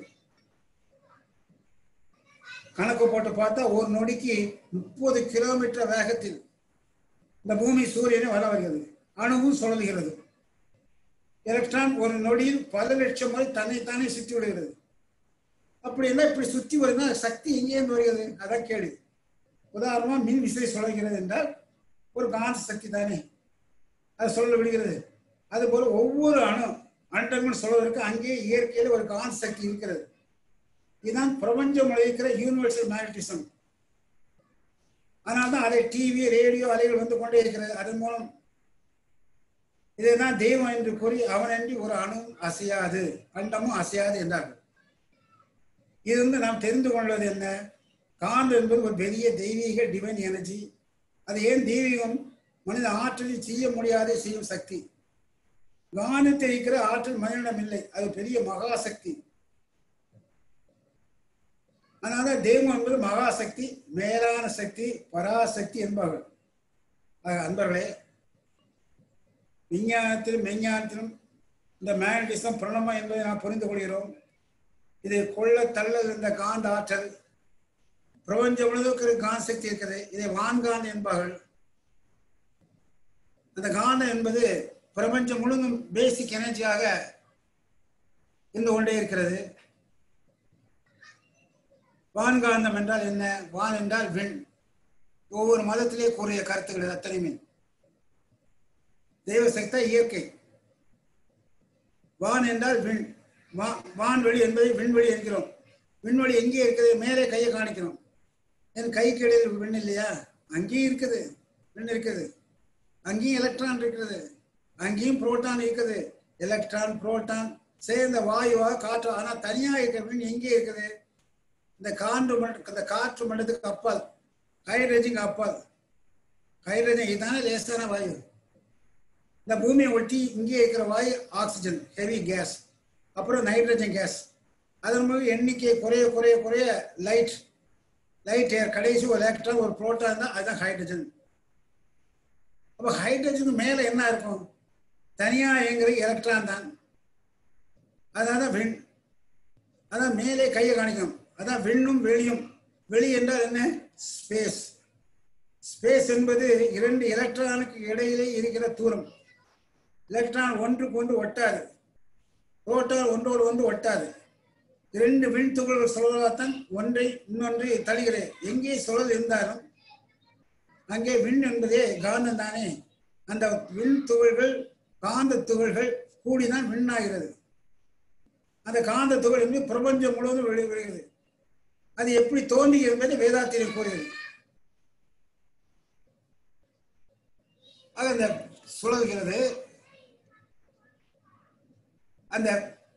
கணக்கு போட்டு பார்த்தா ஒரு நொடிக்கு முப்பது கிலோமீட்டர் வேகத்தில் இந்த பூமி சூரியனை வர வருகிறது. அணுவும் சுழல்கிறது. எலக்ட்ரான் ஒரு நொடியில் பல லட்சம் முறை தன்னைத்தானே சுற்றி விடுகிறது. அப்படி என்ன இப்படி சுற்றி வருதுன்னா சக்தி எங்கேருந்து வருகிறது? அதான் கேள்வி. உதாரணமா மின் விசை சுழல்கிறது என்றால் ஒரு காந்த சக்தி தானே அது சொல்ல விடுகிறது. அதுபோல ஒவ்வொரு அணு அண்டங்கள் சொல்வதற்கு அங்கே இயற்கையில் ஒரு காந்த சக்தி இருக்கிறது. இதுதான் பிரபஞ்சம் இருக்கிற யூனிவர்சல் மேக்னட்டிசம். அதனால்தான் அதை டிவி ரேடியோ அலைகள் வந்து கொண்டே இருக்கிறது. அதன் மூலம் இதைதான் தெய்வம் என்று கூறி அவனன்றி ஒரு அணு அசையாது, அண்டமும் அசையாது என்றார்கள். இது வந்து நாம் தெரிந்து கொள்வது என்ன? காந்தம் என்பது ஒரு பெரிய தெய்வீக டிவைன் எனர்ஜி. அது ஏன் தெய்வீகம்? மனித ஆற்றலில் செய்ய முடியாத செய்யும் சக்தி. காந்தத்தை இருக்கிற ஆற்றல் மனிதனிடம் இல்லை. அது பெரிய மகாசக்தி. அதனால தெய்வம் என்பது மகாசக்தி, மேலான சக்தி, பராசக்தி என்பார்கள். அன்பர்களே, விஞ்ஞானத்திலும் மெஞ்ஞானத்திலும் இந்த மேக்னட்டிசம் பிரணமா என்பதை நாம் புரிந்து கொள்கிறோம். இது கொள்ள தள்ள இருந்த காந்த ஆற்றல் பிரபஞ்சம் முழுவதும் காந்த சக்தி இருக்கிறது. இதை வான்காந்தம் என்பார்கள். அந்த காந்தம் என்பது பிரபஞ்சம் முழுவதும் பேசிக் எனர்ஜியாக இருந்து கொண்டே இருக்கிறது. வான்காந்தம் என்றால் என்ன? வான் என்றால் விண். ஒவ்வொரு மதத்திலே கூறிய கருத்துக்கள் அத்தனையுமே தெய்வ சக்தி, இயற்கை. வான் என்றால் விண். வா வான்வெளி என்பதை விண்வெளி என்கிறோம். விண்வெளி எங்கே இருக்குது? மேலே கையை காணிக்கிறோம். என் கைக்கு இடையில் விண் இல்லையா? அங்கேயும் இருக்குது, விண் இருக்குது. அங்கேயும் எலக்ட்ரான் இருக்கிறது, அங்கேயும் புரோட்டான் இருக்குது. எலக்ட்ரான் புரோட்டான் சேர்ந்த வாயுவா காற்று. ஆனா தனியா இருக்கிற விண் எங்கே இருக்குது? இந்த காற்று மண்ட இந்த காற்று மண்டலத்துக்கு அப்பால், ஹைட்ரஜனுக்கு அப்பால். ஹைட்ரஜன் இதுதானே லேசான வாயு. இந்த பூமியை ஒட்டி இங்கே இருக்கிற வாயு ஆக்சிஜன், ஹெவி கேஸ். அப்புறம் நைட்ரஜன் கேஸ். அதன் மூலம் எண்ணிக்கை குறைய குறைய குறைய லைட் லைட் ஏர், கடைசி ஒரு எலக்ட்ரான் ஒரு புரோட்டான் தான், அதுதான் ஹைட்ரஜன். அப்போ ஹைட்ரஜனுக்கு மேலே என்ன இருக்கும்? தனியாக இயங்குற எலக்ட்ரான் தான். அதான் விண். அதான் மேலே கையை காணிக்கும். அதான் விண்ணும் வெளியும். வெளி என்றால் என்ன? ஸ்பேஸ். ஸ்பேஸ் என்பது இரண்டு எலக்ட்ரானுக்கு இடையிலே இருக்கிற தூரம். எலக்ட்ரான் ஒன்றுக்கு ஒன்று ஒட்டாது, புரோட்டான் ஒன்றோடு ஒன்று ஒட்டாது. இரண்டு விண் துகள்கள் சுழலாத்தான் ஒன்றை இன்னொன்று தழுகிறது. எங்கே சுழல் இருந்தாலும் அங்கே விண் என்பதே காந்தம் தானே. அந்த விண் துகள்கள், காந்த துகள்கள் கூடிதான் விண்ணாகிறது. அந்த காந்த துகள் என்பது பிரபஞ்சம் முழுவதும் வெளிவருகிறது. அது எப்படி தோன்றி என்பதை வேதாத்திரியம் கூறுகிறது. ஆக அந்த சுழல்கிறது. அந்த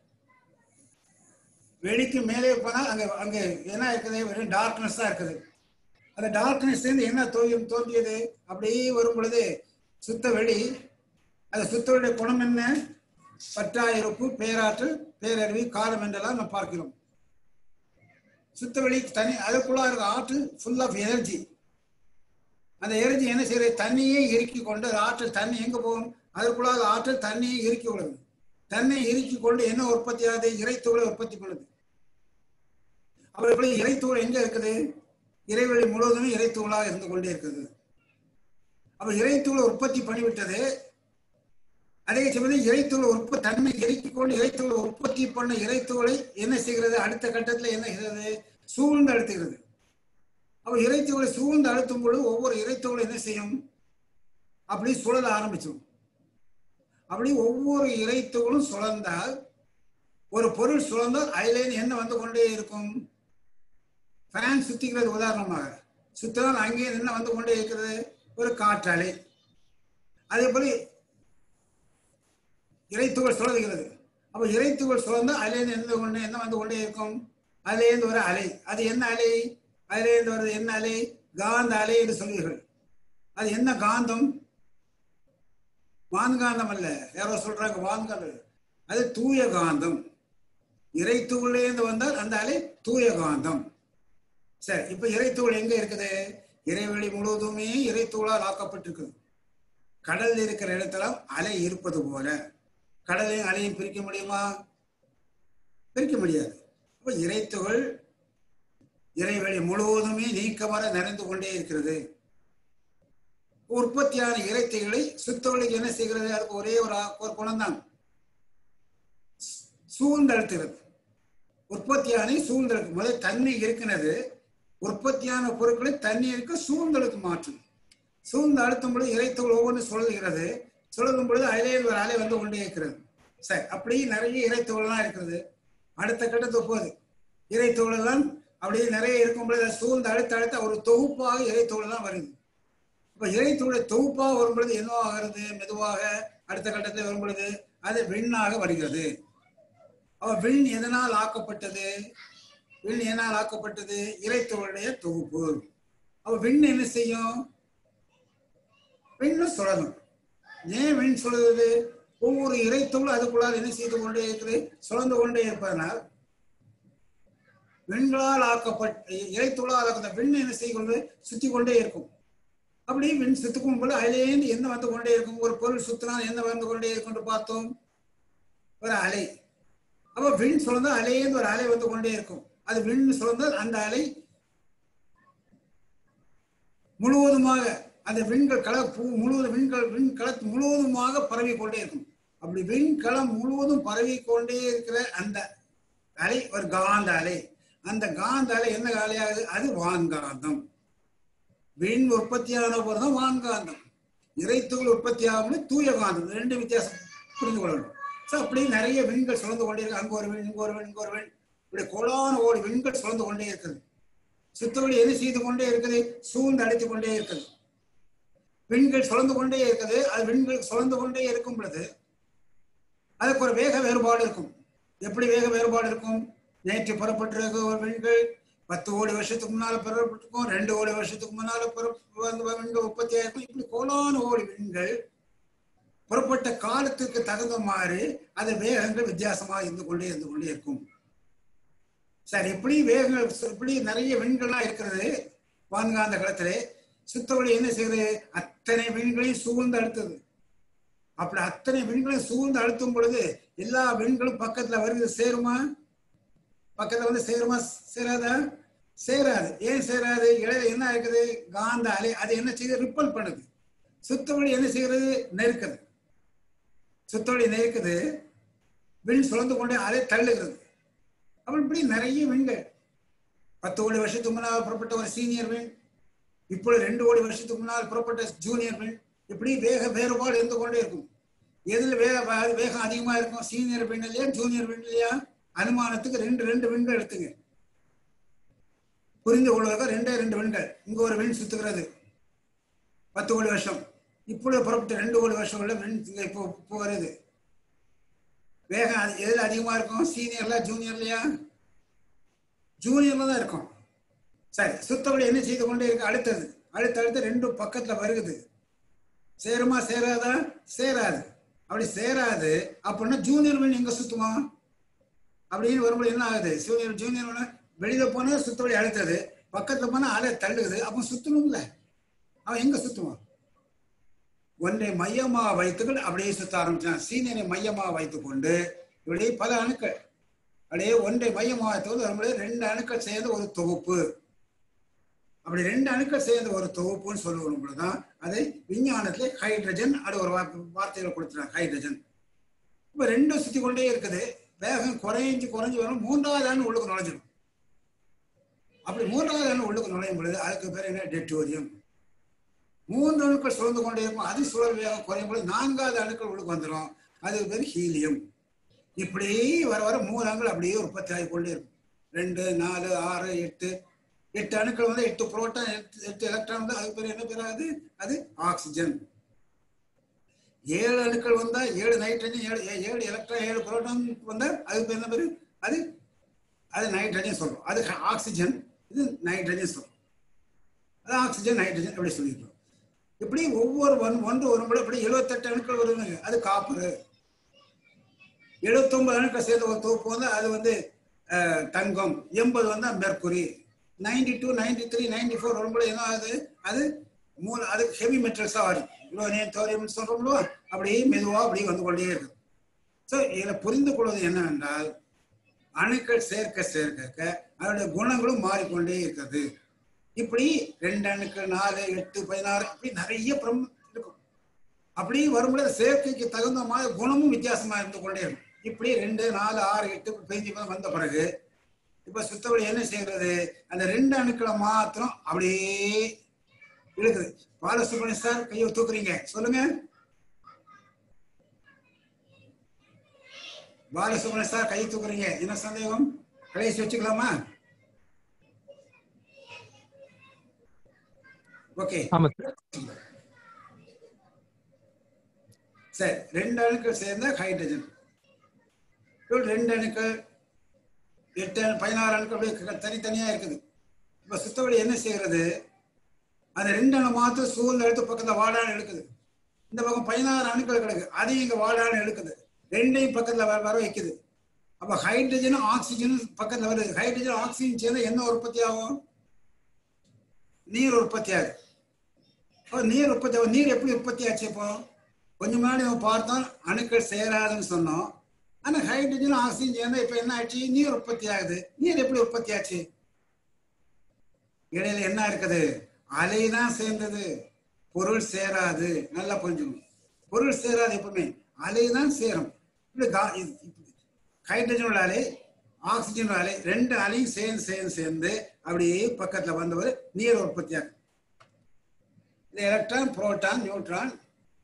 வெளிக்கு மேலே போனால் அங்கே அங்கே என்ன இருக்குது? வெறும் டார்க்னஸ் தான் இருக்குது. அந்த டார்க்னஸ்லேருந்து என்ன தோன்றியும் தோன்றியது? அப்படியே வரும் பொழுது சுத்த வெளி. அந்த சுத்த வெளிய குணம் என்ன? பற்றாயிருப்பு, பேராற்றல், பேரறிவு, காலம் என்றெல்லாம் நம்ம பார்க்கிறோம். சுத்த வெளி தனி, அதுக்குள்ள இருக்க ஆற்றல் ஃபுல் ஆஃப் எனர்ஜி. அந்த எனர்ஜி என்ன செய்யறது? தண்ணியே இறுக்கி கொண்டு அது ஆற்றல் தண்ணி எங்க போகும்? அதற்குள்ளாக ஆற்றல் தண்ணியை இறுக்கி கொள்ளுது. தன்னை இறுக்கி கொண்டு என்ன உற்பத்தி ஆகுது? இறைத்துகளை உற்பத்தி பண்ணுது. அவர்களுக்கு இறைத்துகள் எங்க இருக்குது? இறைவெளி முழுவதும் இறைத்துகளாக இருந்து கொண்டே இருக்குது. அப்ப இறைத்துகளை உற்பத்தி பண்ணிவிட்டது. அதே சமயம் இறைத்துகளை உற்பத்தி தன்மை இறக்கிக் கொண்டு இறைத்துகளை உற்பத்தி பண்ண இறைத்துகளை என்ன செய்கிறது? அடுத்த கட்டத்தில் என்ன செய்கிறது? சூழ்ந்து அழுத்துகிறது. அப்ப இறைத்துகளை சூழ்ந்து அழுத்தும் பொழுது ஒவ்வொரு இறைத்துகளும் என்ன செய்யும்? அப்படி சுழல ஆரம்பிச்சிடும். அப்படி ஒவ்வொரு இறைத்துகளும் சுழந்தால், ஒரு பொருள் சுழந்தால் அதிலே என்ன வந்து கொண்டே இருக்கும்? ஃபேன் சுத்திக்கிறது உதாரணமாக சுத்தினால் அங்கே என்ன வந்து கொண்டே இருக்கிறது? ஒரு காற்றாலை. அதே போல இறைத்துகள் சுழல்கிறது. அப்ப இறைத்துகள் சுழந்தால் அதிலேருந்து என்ன கொண்டு என்ன வந்து கொண்டே இருக்கும்? அதிலேருந்து ஒரு அலை. அது என்ன அலை? அதிலேருந்து வருது என்ன அலை? காந்த அலை என்று சொல்வீர்கள். அது என்ன காந்தம்? வான்காந்தம் அல்ல. யாரோ சொல்றாங்க வான்காந்தம். அது தூய காந்தம். இறைத்துகளிலிருந்து வந்தால் அந்த அலை தூய காந்தம். சரி, இப்ப இறைத்துகள் எங்க இருக்குது? இறைவெளி முழுவதுமே இறைத்துகளால் ஆக்கப்பட்டிருக்குது. கடல் இருக்கிற இடத்துல அலை இருப்பது போல கடலையும் அலையும் பிரிக்க முடியுமா? பிரிக்க முடியாது. அப்ப இறைத்துகள் இறைவெளி முழுவதுமே நீக்கமர நிறைந்து கொண்டே இருக்கிறது. உற்பத்தியான இறைத்தைகளை சுத்தவழிக்கு என்ன செய்கிறது? அதுக்கு ஒரே ஒரு ஒரு குணம்தான், சூழ்ந்தழுத்துகிறது. உற்பத்தியான சூழ்ந்தழுக்கு முதல் தண்ணி இருக்கிறது. உற்பத்தியான பொருட்களை தண்ணீருக்கு சூழ்ந்தழுக்கு மாற்றும். சூழ்ந்து அழுத்தும் பொழுது இறைத்துகள் ஒவ்வொன்று சுழல்கிறது. சுழலும் பொழுது அதிலே ஒரு அலை வந்து கொண்டே இருக்கிறது. சரி, அப்படி நிறைய இறைத்துகள்லாம் இருக்கிறது. அடுத்த கட்டத்துக்கு போகுது. இறைத்துகள் எல்லாம் அப்படியே நிறைய இருக்கும் பொழுது சூழ்ந்து அழுத்த அழுத்த ஒரு தொகுப்பாக இறைத்துகள் தான் வருது. இப்ப இறைத்துடைய தொகுப்பாக வரும் பொழுது என்ன ஆகிறது? மெதுவாக அடுத்த கட்டத்தில் வரும் பொழுது அது விண்ணாக வருகிறது. அவ விண் எதனால் ஆக்கப்பட்டது? விண் எதனால் ஆக்கப்பட்டது? இறைத்துகளுடைய தொகுப்பு. அவ விண் என்ன செய்யும்? விண்ணு சுழலும். ஏன் விண் சுழலுது? ஒவ்வொரு இறைத்துகளும் அதுக்குள்ளால் என்ன செய்து கொண்டே இருக்குது? சுழந்து கொண்டே இருப்பதனால் விண்களால் ஆக்கப்பட்ட இறைத்துகளால் ஆக்கப்பட்ட விண் என்ன செய்கிறது? சுத்தி கொண்டே இருக்கும். அப்படி விண் சுத்துக்கும் போது அதிலேருந்து என்ன வந்து கொண்டே இருக்கும்? ஒரு பொருள் சுத்தினால் என்ன வந்து கொண்டே இருக்கும் பார்த்தோம்? ஒரு அலை. அப்ப விண் சுழந்தால் அலையேந்து ஒரு அலை வந்து கொண்டே இருக்கும். அது விண் சுழந்தால் அந்த அலை முழுவதுமாக அந்த விண்கள் கல முழுவதும் விண்கள் விண்கலத்து முழுவதுமாக பரவி கொண்டே இருக்கும். அப்படி விண்கலம் முழுவதும் பரவி கொண்டே இருக்கிற அந்த அலை ஒரு காந்த அலை. அந்த காந்த அலை என்ன அலையாகுது? அது வான்காந்தம். விண் உற்பத்தியான போதுதான் வான்காந்தம். இறைத்துகள் உற்பத்தி ஆகும் தூய காந்தம். ரெண்டு வித்தியாசம் புரிந்து கொள்ளணும். ஸோ அப்படி நிறைய விண்கள் சுழந்து கொண்டே இருக்கு. அங்க ஒரு விண், இங்க ஒரு விண், இங்க ஒரு விண், இப்படி கோடான ஓடி விண்கள் சுழந்து கொண்டே இருக்குது. சுத்தவழி எது செய்து கொண்டே இருக்குது? சூழ்ந்து அடைத்து கொண்டே இருக்குது. விண்கள் சுழந்து கொண்டே இருக்குது. அது விண்கள் சுழந்து கொண்டே இருக்கும் பொழுது அதுக்கு ஒரு வேக வேறுபாடு இருக்கும். எப்படி வேக வேறுபாடு இருக்கும்? நேற்று புறப்பட்டிருக்க ஒரு விண்கள் பத்து கோடி வருஷத்துக்கு முன்னால புறப்பட்டிருக்கும், ரெண்டு கோடி வருஷத்துக்கு முன்னால விண்கள் உற்பத்தி ஆயிருக்கும். இப்படி கோடான ஓடி விண்கள் புறப்பட்ட காலத்துக்கு தகுந்த மாதிரி அது வேகங்கள் வித்தியாசமாக இருந்து கொண்டே இருந்து கொண்டே இருக்கும். சரி, இப்படி வேகங்கள் இப்படி நிறைய விண்கள்லாம் இருக்கிறது வான்காந்த களத்திலே. சுத்தவழி என்ன செய்யுது? அத்தனை விண்களையும் சூழ்ந்து அழுத்தது. அப்படி அத்தனை விண்களையும் சூழ்ந்து அழுத்தும் பொழுது எல்லா விண்களும் பக்கத்துல வருது. சேருமா? பக்கத்துல வந்து சேருமா? சேராதா? சேராது. ஏன் சேராது? இடையில என்ன இருக்குது? காந்த அலை. அது என்ன செய்யுது? ரிப்பல் பண்ணுது. சுத்தவழி என்ன செய்யறது? நெருக்குது. சுத்தவழி நெருக்குது. விண் சுழந்து கொண்டே அலை தள்ளுகிறது. அப்படி இப்படி நிறைய விண்கள். பத்து கோடி வருஷத்துக்கு முன்னால் புறப்பட்ட ஒரு சீனியர் விண், இப்பொழுது ரெண்டு கோடி வருஷத்துக்கு முன்னால் புறப்பட்ட ஜூனியர் விண். இப்படி வேக வேறுபாடு இருந்து கொண்டே இருக்கும். எதுல வேக வேகம் அதிகமா இருக்கும்? சீனியர் விண் இல்லையா, ஜூனியர் விண் இல்லையா? அனுமானத்துக்கு ரெண்டு ரெண்டு விண்கள் எடுத்துங்க. புரிந்து கொள்வதற்கு ரெண்டே ரெண்டு விண்கள். இங்க ஒரு விண் சுத்துகிறது பத்து கோடி வருஷம். இப்பொழுது புறப்பட்ட ரெண்டு கோடி வருஷம் உள்ள விண் இங்க இப்போ இப்போ வருது. வேகம் எதுல அதிகமா இருக்கும்? சீனியர்ல ஜூனியர்லையா? ஜூனியர்ல தான் இருக்கும். சரி, சுத்தவழி என்ன செய்து கொண்டே இருக்கு? அடுத்தது அடுத்த அடுத்து ரெண்டு பக்கத்துல வருகுது. சேருமா? சேராதா? சேராது. அப்படி சேராது அப்படின்னா ஜூனியர் விண் எங்க சுத்துமா? அப்படின்னு வரும்போது என்ன ஆகுது? ஜூனியர் ஜூனியர் வெளியில போனா சுத்தவழி அழுத்தது, பக்கத்துல போனா அலை தள்ளுகுது. அப்ப சுத்தணும்ல, அவன் எங்க சுத்துவான்? ஒன்றை மையமா வைத்துக்கள் அப்படியே சுத்த ஆரம்பிச்சான். சீனியரை மையமா வைத்துக் கொண்டு இப்படி பல அணுக்கள் அப்படியே ஒன்றை மையமா வைத்துக்கொண்டு வரும்போது ரெண்டு அணுக்கள் சேர்ந்து ஒரு தொகுப்பு. அப்படி ரெண்டு அணுக்கள் சேர்ந்த ஒரு தொகுப்புன்னு சொல்லுவோம் பொழுதுதான் அதை விஞ்ஞானத்திலே ஹைட்ரஜன் அது ஒரு வார்த்தைகள் கொடுத்துறாங்க ஹைட்ரஜன். இப்ப ரெண்டும் சுத்தி கொண்டே இருக்குது, வேகம் குறைஞ்சு குறைஞ்சு வரும், மூன்றாவது அணு உள்ளுக்கு நுழைஞ்சிடும். அப்படி மூன்றாவது அணு உள்ளுக்கு நுழையும் பொழுது அதுக்கு பேர் என்ன, டெட்டோரியம். மூன்று அணுக்கள் சுழந்து கொண்டே இருக்கும், அது சுழல் வேகம் குறையும் பொழுது நான்காவது அணுக்கள் உள்ளுக்கு வந்துடும், அதுக்கு பேர் ஹீலியம். இப்படி வர வர மூணு அணுக்கள் அப்படியே உற்பத்தி ஆகி கொண்டே இருக்கும். ரெண்டு நாலு ஆறு எட்டு எட்டு அணுக்கள் வந்து எட்டு புரோட்டான் எட்டு எலக்ட்ரான் வந்து அதுக்கு பேர் என்ன பேர் ஆகுது, அது ஆக்சிஜன். ஏழு அணுக்கள் வந்தா ஏழு நைட்ரஜன் ஏழு ஏழு எலக்ட்ரான் ஏழு புரோட்டான் வந்தா அதுக்கு பேர் என்ன பேரு, அது அது நைட்ரஜன் சொல்றோம், அது ஆக்சிஜன், இது நைட்ரஜன் சொல்றோம், அது ஆக்சிஜன் நைட்ரஜன் அப்படி சொல்லிடுறோம். இப்படி ஒவ்வொரு ஒன் ஒன்று வரும்போது இப்படி எழுபத்தெட்டு அணுக்கள் வருதுங்க, அது காப்பரு. எழுபத்தி ஒன்பது அணுக்கள் சேர்ந்த ஒரு தொகுப்பு வந்து அது வந்து தங்கம். எண்பது வந்து mercury. Ninety two ninety three ninety four வரும்போது என்ன ஆகுது, அது மூணு அது ஹெவி மெட்டல்ஸா வரும், யுரேனியம் தோரியம் சொல்றோம்ல, அப்படியே மெதுவா அப்படியே வந்து கொண்டே இருக்கு. ஸோ இதுல புரிந்து கொள்வது என்னவென்றால் அணுக்கள் சேர்க்க சேர்க்க அதனுடைய குணங்களும் மாறிக்கொண்டே இருக்கிறது. இப்படி ரெண்டு அணுக்கள் நாலு எட்டு பதினாறு இப்படி நிறைய பிரம் இருக்கும். அப்படி வரும்போது சேர்க்கைக்கு தகுந்த மாதிரி குணமும் வித்தியாசமா இருந்து கொண்டே இருக்கும். இப்படி ரெண்டு நாலு ஆறு எட்டு பெஞ்சு வந்த பிறகு இப்ப சுத்தவழி என்ன செய்யறது, அந்த ரெண்டு அணுக்களை மாத்திரம் அப்படியே இழுக்குது. பாலசுப்ரமணியம் சார் கையை தூக்குறீங்க, சொல்லுங்க. பாலசுப்ரமணியம் சார் கையை தூக்குறீங்க, என்ன சந்தேகம், கடைசி வச்சுக்கலாமா? ஓகே சரி. ரெண்டு அணுக்கள் சேர்ந்த ஹைட்ரஜன், ரெண்டு அணுக்கள் எட்டு பதினாறு அணுக்கள் தனித்தனியா இருக்குது. இப்ப சுத்தவழி என்ன செய்யறது, அந்த ரெண்டு அணு மாத்திரம் சூழ்நிலை எடுத்து பக்கத்துல வாடான்னு எடுக்குது. இந்த பக்கம் பதினாறு அணுக்கள் கிடக்கு, அதையும் இங்க வாடான்னு எடுக்குது, ரெண்டையும் பக்கத்துல வர வர வைக்குது. அப்ப ஹைட்ரஜனும் ஆக்சிஜனும் பக்கத்துல வருது. ஹைட்ரஜன் ஆக்சிஜன் சேர்ந்து என்ன உற்பத்தி ஆகும், நீர் உற்பத்தி ஆகுது. நீர் உற்பத்தி ஆகும். நீர் எப்படி உற்பத்தி ஆச்சு, இப்போ கொஞ்சம் முன்னாடி நம்ம பார்த்தோம் அணுக்கள் சேராதுன்னு சொன்னோம். ஆனா ஹைட்ரஜன் ஆக்சிஜன் சேர்ந்தா இப்ப என்ன ஆச்சு, நீர் உற்பத்தி ஆகுது. நீர் எப்படி உற்பத்தி ஆச்சு, இடையில என்ன இருக்குது, அலைதான் சேர்ந்தது, பொருள் சேராது. நல்லா கொஞ்சம் பொருள் சேராது, எப்பவுமே அலைதான் சேரும். ஹைட்ரஜனோட அலை ஆக்சிஜனோட அலை ரெண்டு அலையும் சேர்ந்து சேர்ந்து சேர்ந்து அப்படியே பக்கத்துல வந்தவர் நீர் உற்பத்தி ஆகுது. இந்த எலக்ட்ரான் புரோட்டான் நியூட்ரான்,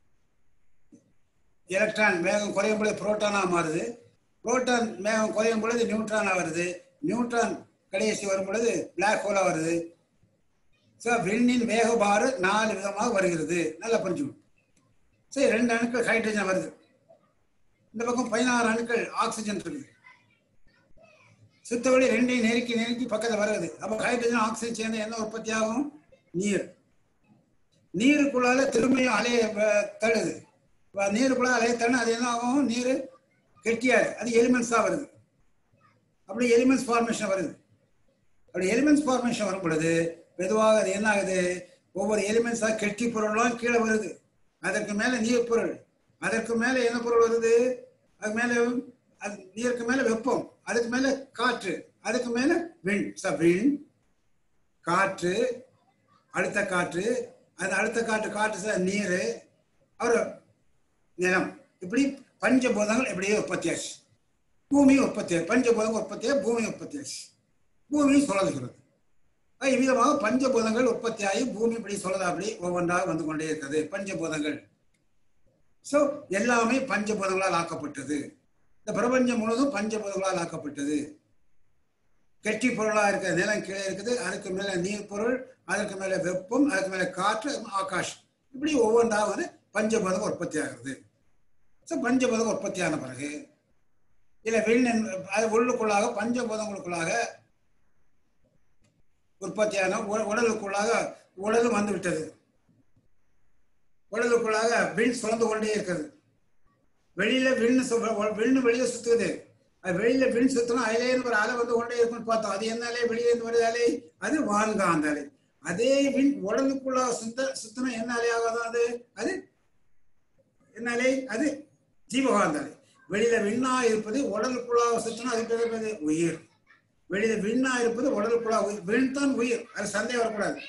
எலக்ட்ரான் வேகம் குறையும் பொழுது புரோட்டானா மாறுது, புரோட்டான் வேகம் குறையும் பொழுது நியூட்ரானா வருது, நியூட்ரான் கடைசி வரும் பொழுது பிளாக் ஹோலா வருது. ஸோ விண்ணின் வேகபாடு நாலு விதமாக வருகிறது, நல்லா புரிஞ்சுக்கணும். சரி, ரெண்டு அணுக்கள் ஹைட்ரஜன் வருது, இந்த பக்கம் பதினாறு அணுக்கள் ஆக்சிஜன் இருக்குது. சுத்தவழி ரெண்டையும் நெருக்கி நெருக்கி பக்கத்தில் வருது. அப்போ ஹைட்ரஜன் ஆக்சிஜன் சேர்ந்து என்ன உற்பத்தி ஆகும், நீர். நீருக்குள்ளால திரும்பியும் அலைய தழுது, நீருக்குள்ள அலைய தண்ணு, அது என்ன ஆகும், நீர் கெட்டியாது, அது எலிமெண்ட்ஸா வருது. அப்படி எலிமெண்ட்ஸ் ஃபார்மேஷன் வருது. அப்படி எலிமெண்ட்ஸ் ஃபார்மேஷன் வரும் பொழுது மெதுவாக அது என்ன ஆகுது, ஒவ்வொரு எலிமெண்ட்ஸா கெட்டி பொருள்லாம் கீழே வருது. அதற்கு மேல நீர் பொருள், அதற்கு மேல என்ன பொருள் வருது, அது மேல அது நீருக்கு மேல வெப்பம், அதுக்கு மேல காற்று, அதுக்கு மேல விண். விண் காற்று, அடுத்த காற்று, அது அடுத்த காற்று காற்று சார் நீர், அவர் நிலம். இப்படி பஞ்சபூதங்கள் எப்படியே உற்பத்தி ஆச்சு. பூமி உற்பத்தி, பஞ்சபூதங்கள் உற்பத்தியா பூமி உற்பத்தி ஆச்சு. பூமி சுழல்கிறது. இவ்விதமாக பஞ்சபூதங்கள் உற்பத்தி ஆகி பூமி இப்படி சொல்லதா அப்படி ஒவ்வொன்றாக வந்து கொண்டே இருக்கிறது பஞ்சபூதங்கள். சோ எல்லாமே பஞ்சபூதங்களால் ஆக்கப்பட்டது. இந்த பிரபஞ்சம் முழுவதும் பஞ்சபூதங்களால் ஆக்கப்பட்டது. கெட்டி பொருளா இருக்கிற நிலம் கீழே இருக்குது, அதுக்கு மேல நீர் பொருள், அதற்கு மேல வெப்பம், அதுக்கு மேல காற்று, ஆகாஷம், இப்படி ஒவ்வொன்றாக வந்து பஞ்சபூதங்கள் உற்பத்தி ஆகிறது. ஸோ பஞ்சபூதங்கள் உற்பத்தி ஆன பிறகு இல்ல விண் அது உள்ளுக்குள்ளாக பஞ்சபூதங்களுக்குள்ளாக உற்பத்தியான உடலுக்குள்ளாக உடலும் வந்து விட்டது. உடலுக்குள்ளாக விண் சுழந்து கொண்டே இருக்கிறது. வெளியில விண்ணு விண்ணு வெளியே சுத்துது. அது வெளியில விண் சுத்தணும், அதிலேருந்து ஒரு அலை வந்து கொண்டே இருக்குன்னு பார்த்தோம். அது என்ன அலை, வெளியே இருந்து வருது அலை, அது வான்காந்த அலை. அதே விண் உடலுக்குள்ளாக சுத்த சுத்தணும், என்ன அலையாகாது, அது அது என்ன அலை, அது ஜீவகாந்த அலை. வெளியில விண்ணா இருப்பது உடலுக்குள்ளாக சுத்தணும், அது பேர் உயிர். வெளியில விண்ணா இருப்பது உடலுக்குள்ளா உயிர். விண் தான் உயிர், அது சந்தேகம் வரக்கூடாது.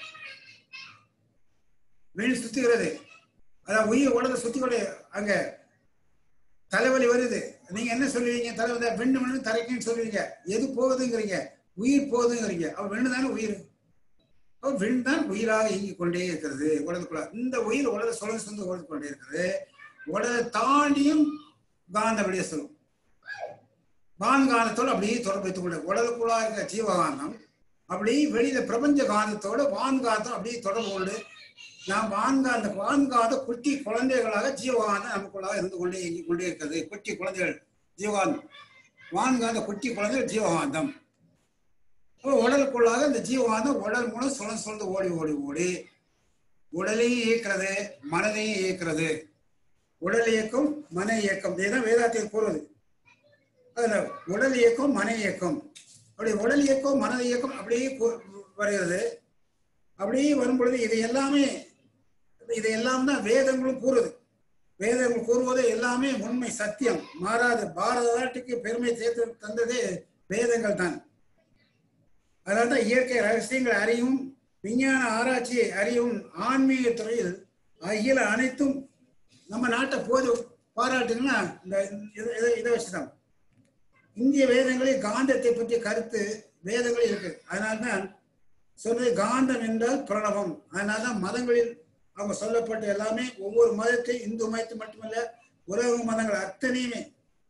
விண் சுத்துகிறது, அதான் உயிர் உடலை சுத்தி கொண்டு அங்க தலைவலி வருது. நீங்க என்ன சொல்லுவீங்க? தலைவலி விண்ணு விண்ணு தரைக்குன்னு சொல்லுவீங்க. எது போகுதுங்கிறீங்க? உயிர் போகுதுங்கிறீங்க. அவ விண்ணு தானே உயிர். அவ விண் தான் உயிராக இயங்கிக் கொண்டே இருக்கிறது உடலுக்குள்ள. இந்த உயிர் உடலை சுழல் சுந்து ஓடிக் கொண்டே இருக்கிறது. உடலை தாண்டியும் காந்த வெளியே சொல்லும். வான்காந்தத்தோடு அப்படியே தொடர்பு வைத்துக் கொண்டு உடலுக்குள்ளா இருக்கிற ஜீவகாந்தம் அப்படி வெளியில பிரபஞ்ச காந்தத்தோட வான்காந்தம் அப்படியே தொடர்பு கொண்டு நாம் வான்காந்த வான்காந்த குட்டி குழந்தைகளாக ஜீவகாந்தம் நமக்குள்ளாக இருந்து கொண்டே இயங்கிக் கொண்டே இருக்கிறது. குட்டி குழந்தைகள் ஜீவகாந்தம், வான்காந்த குட்டி குழந்தைகள் ஜீவகாந்தம். உடலுக்குள்ளாக இந்த ஜீவகாந்தம் உடல் மூலம் சுழல் சுழந்து ஓடி ஓடி ஓடி உடலையும் இயக்கிறது, மனதையும் இயக்கிறது. உடல் இயக்கம், மன இயக்கம், இதுதான் வேதாத்தியம் கூறுவது. அதுல உடல் இயக்கம், மன இயக்கம், அப்படி உடல் இயக்கம் மன இயக்கம் அப்படியே வருகிறது. அப்படியே வரும் பொழுது இது எல்லாமே இது எல்லாம் தான் வேதங்களும் கூறுது. வேதங்கள் கூறுவது எல்லாமே உண்மை, சத்தியம், மாறாது. பாரத நாட்டுக்கு பெருமை சேர்த்து தந்தது வேதங்கள் தான். அதனால தான் இயற்கை ரகசியங்களை அறியும், விஞ்ஞான ஆராய்ச்சியை அறியும், ஆன்மீக துறையில் அகில அனைத்தும் நம்ம நாட்டை போது பாராட்டுங்கன்னா இந்த இதை வச்சுதான். இந்திய வேதங்களில் காந்தத்தை பற்றிய கருத்து வேதங்களில் இருக்கு. அதனால்தான் சொன்னது காந்தம் என்றால் பிரணவம். அதனால்தான் மதங்களில் அவங்க சொல்லப்பட்ட எல்லாமே ஒவ்வொரு மதத்தை, இந்து மதத்தை மட்டுமல்ல உலக மதங்கள் அத்தனையுமே,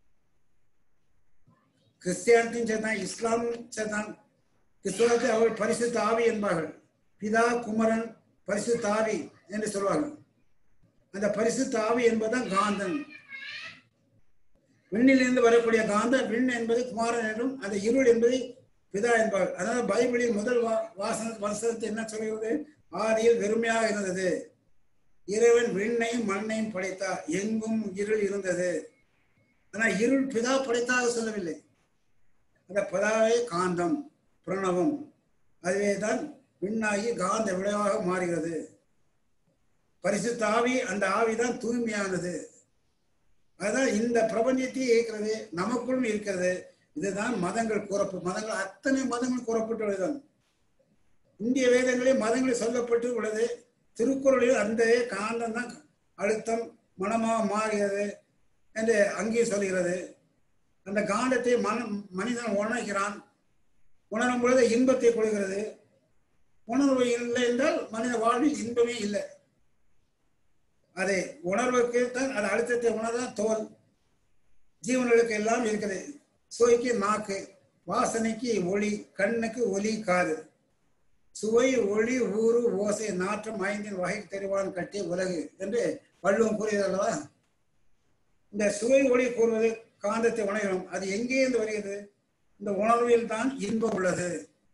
கிறிஸ்டியானிட்டியும் சேர்த்தான், இஸ்லாமும் சேர்த்தான். கிறிஸ்தவத்தை அவர்கள் பரிசுத்த ஆவி என்பார்கள். பிதா, குமரன், பரிசுத்த ஆவி என்று சொல்வார்கள். அந்த பரிசுத்த ஆவி என்பதுதான் காந்தம். விண்ணிலிருந்து வரக்கூடிய காந்தம், விண் என்பது குமாரன் என்றும், அந்த இருள் என்பது பிதா என்பார்கள். அதனால பைபிளின் முதல் வா வாசன வசனத்தை என்ன சொல்கிறது? ஆதியில் வெறுமையாக இருந்தது, இறைவன் விண்ணையும் மண்ணையும் படைத்தார், எங்கும் இருள் இருந்தது. ஆனா இருள் பிதா படைத்தாக சொல்லவில்லை. அந்த பிதாவே காந்தம், பிரணவம். அதுவே தான் விண்ணாகி காந்த விளைவாக மாறுகிறது. பரிசுத்த ஆவி, அந்த ஆவிதான் தூய்மையானது. அதுதான் இந்த பிரபஞ்சத்தையே இருக்கிறது, நமக்குள்ளும் இருக்கிறது. இதுதான் மதங்கள் கூறப்பட்டு, மதங்கள் அத்தனை மதங்கள் கூறப்பட்டுள்ளதுதான். இந்திய வேதங்களில் மதங்களில் சொல்லப்பட்டு உள்ளது. திருக்குறளில் அந்த காந்தம் தான் அழுத்தம் மனமாக மாறுகிறது என்று அங்கே சொல்கிறது. அந்த காந்தத்தை மன மனிதன் உணர்கிறான். உணரும் பொழுது இன்பத்தை கொள்கிறது. உணர்வு இல்லை என்றால் மனித வாழ்வில் இன்பமே இல்லை. அதை உணர்வுக்கு தான், அது அழுத்தத்தை உணர்தான் தோல். ஜீவன்களுக்கு எல்லாம் இருக்குது. சுவைக்கு நாக்கு, வாசனைக்கு ஒளி, கண்ணுக்கு ஒலி, காது, சுவை, ஒளி, ஊறு, ஓசை, நாற்றம் ஐந்தின் வகை தெரிவான் கட்டிய உலகு என்று வள்ளுவம் கூறுகிறதல்லவா? இந்த சுவை ஒளி கூறுவது காந்தத்தை உணர்கிறோம். அது எங்கே இருந்து வருகிறது? இந்த உணர்வில் தான் இன்பம் உள்ளது.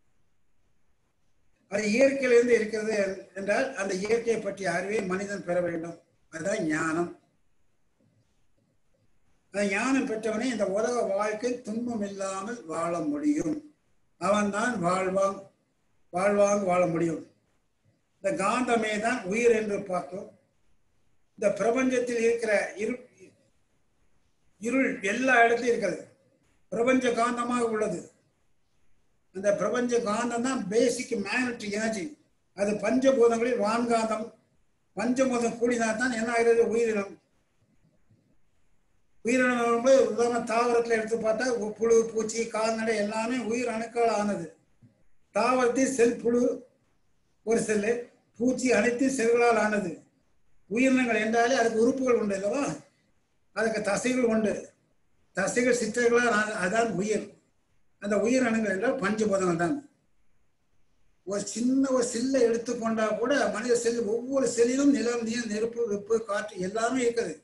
அது இயற்கையிலிருந்து இருக்கிறது என்றால் அந்த இயற்கையை பற்றிய அறிவை மனிதன் பெற வேண்டும். அதுதான் ஞானம். அந்த ஞானம் பெற்றவனே இந்த உலக வாழ்க்கை துன்பம் இல்லாமல் வாழ முடியும். அவன் தான் வாழ்வாங் வாழ்வாங்க வாழ முடியும். இந்த காந்தமே தான் உயிர் என்று பார்த்தோம். இந்த பிரபஞ்சத்தில் இருக்கிற இருள் இருள் எல்லா இடத்திலும் இருக்கிறது. பிரபஞ்ச காந்தமாக உள்ளது. அந்த பிரபஞ்ச காந்தம் தான் பேசிக் மேக்னெட்டிக் எனர்ஜி. அது பஞ்சபூதங்களில் வான்காந்தம். பஞ்சபூதம் கூடினால் தான் என்ன ஆகிறது? உயிரினம். உயிரினம் உதாரண தாவரத்தில் எடுத்து பார்த்தா புழு, பூச்சி, கால்நடை எல்லாமே உயிர் அணுக்கள் ஆனது. தாவரத்தில் செல் புழு ஒரு செல்லு, பூச்சி அனைத்து செல்களால் ஆனது. உயிரினங்கள் என்றாலே அதுக்கு உறுப்புகள் உண்டு இல்லவா? அதுக்கு தசைகள் உண்டு. தசைகள் சிற்றர்களால் அதான் உயிர். அந்த உயிரினங்கள் என்றால் பஞ்சபூதங்கள் தான். ஒரு சின்ன ஒரு செல்லை எடுத்துக்கொண்டா கூட மனித செல் ஒவ்வொரு செல்லிலும் நிலம், நீர், நெருப்பு, வெப்பு, காற்று எல்லாமே இருக்குது.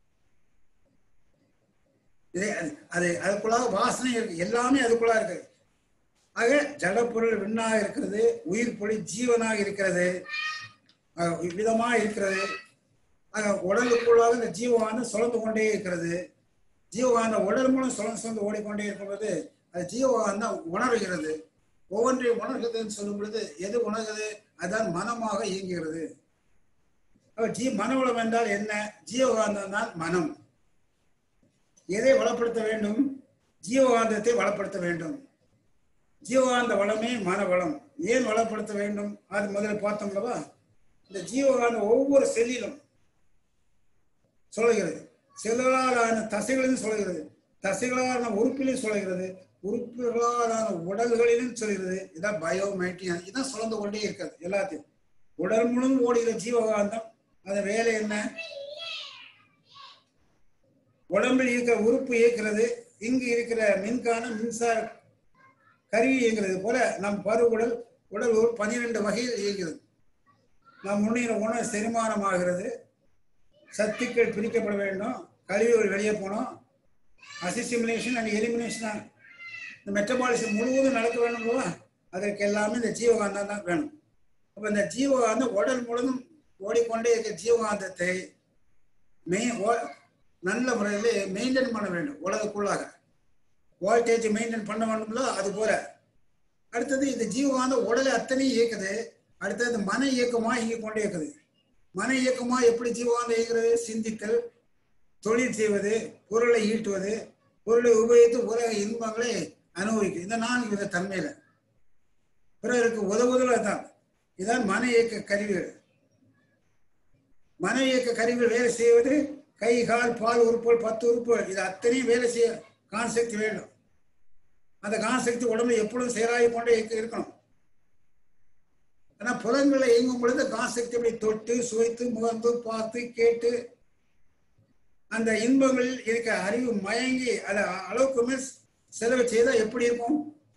இதே அது அதுக்குள்ளாக வாசனை இருக்கு, எல்லாமே அதுக்குள்ளாக இருக்கு. ஆக ஜடப்பொருள் விண்ணாக இருக்கிறது, உயிர் பொருள் ஜீவனாக இருக்கிறது, விதமாக இருக்கிறது. ஆக உடலுக்குள்ளாக இந்த ஜீவகாந்தம் சுழந்து கொண்டே இருக்கிறது. ஜீவகாந்தம் உடல் மூலம் சுழந்து சுழந்து ஓடிக்கொண்டே இருக்கிறது. அது ஜீவகாந்தம் உணர்கிறது. ஒவ்வொன்றையும் உணர்கிறதுன்னு சொல்லும் பொழுது எது உணர்கிறது? அதுதான் மனமாக இயங்குகிறது. ஜீ மனவளம் என்றால் என்ன? ஜீவகாந்தம் தான் மனம். எதை வளப்படுத்த வேண்டும்? ஜீவகாந்தத்தை வளப்படுத்த வேண்டும். ஜீவகாந்த வளமே மன வளம். ஏன் வளப்படுத்த வேண்டும்? அது முதல்ல பார்த்தோம்லவா, இந்த ஜீவகாந்தம் ஒவ்வொரு செல்லிலும் சொல்லுகிறது, செல்லாலான தசைகளிலும் சொல்லுகிறது, தசைகளான உறுப்பிலையும் சொல்லுகிறது, உறுப்புகளான உடல்களிலும் சொல்கிறது. இதான் பயோமெட்ரியா. இதான் சுழந்து கொண்டே இருக்கிறது எல்லாத்தையும். உடல் முழுவதும் ஓடுகிற ஜீவகாந்தம். அது வேலை என்ன? உடம்பில் இருக்கிற உறுப்பு இயக்கிறது. இங்கு இருக்கிற மின்கான மின்சார கருவி இயங்கிறது போல நம் பரு உடல் உடல் ஒரு பனிரெண்டு வகையில் இயங்கிறது. நம் முன்னிற உணவு செரிமானமாகிறது, சத்துக்கள் பிரிக்கப்பட வேண்டும், கழிவுகள் வெளியே போனோம், அசிசிமுலேஷன் அண்ட் எலிமினேஷன், இந்த மெட்டபாலிசம் முழுவதும் நடக்க வேணும்ல. அதற்கு எல்லாமே இந்த ஜீவகாந்தம் தான் வேணும். அப்போ இந்த ஜீவகாந்தம் உடல் முழுவதும் ஓடிக்கொண்டே இருக்கிற ஜீவகாந்தத்தை மெயின் நல்ல முறையில் மெயின்டைன் பண்ண வேண்டும். உலகக்குள்ளாக வோல்டேஜ் மெயின்டைன் பண்ண வேண்டும்ல. அது போல அடுத்தது இந்த ஜீவகாந்தம் உடலை அத்தனையும் இயக்குது. அடுத்தது மன இயக்கமாக இயக்கிக் கொண்டே இருக்குது. மன இயக்கமா எப்படி ஜீவகாந்தம் இயக்குறது? சிந்தித்தல், தொழில் செய்வது, பொருளை ஈட்டுவது, பொருளை உபயோகித்து உலக இன்பங்களை அனுபவிக்கும். இந்த நான்கு வித தன்மையில பிறருக்கு உதவுதல் தான். இதான் மன இயக்க கருவிகள். மன இயக்க கருவிகள் வேலை செய்வது கை, கால், பால் உறுப்புகள், பத்து உறுப்புகள், இது அத்தனையும் வேலை செய்ய கான்செப்ட் வேண்டும். அந்த கான்செப்ட் உடம்புல எப்பொழுதும் செயலாகி கொண்டே இருக்கணும். ஆனா புலன்களை இயங்கும் பொழுது கான்செப்ட் எப்படி தொட்டு சுவைத்து முகர்ந்து பார்த்து கேட்டு அந்த இன்பங்களில் இருக்க அறிவு மயங்கி அதை அளவுக்கு மேல் செலவு செய்தா எப்படி இருக்கும்?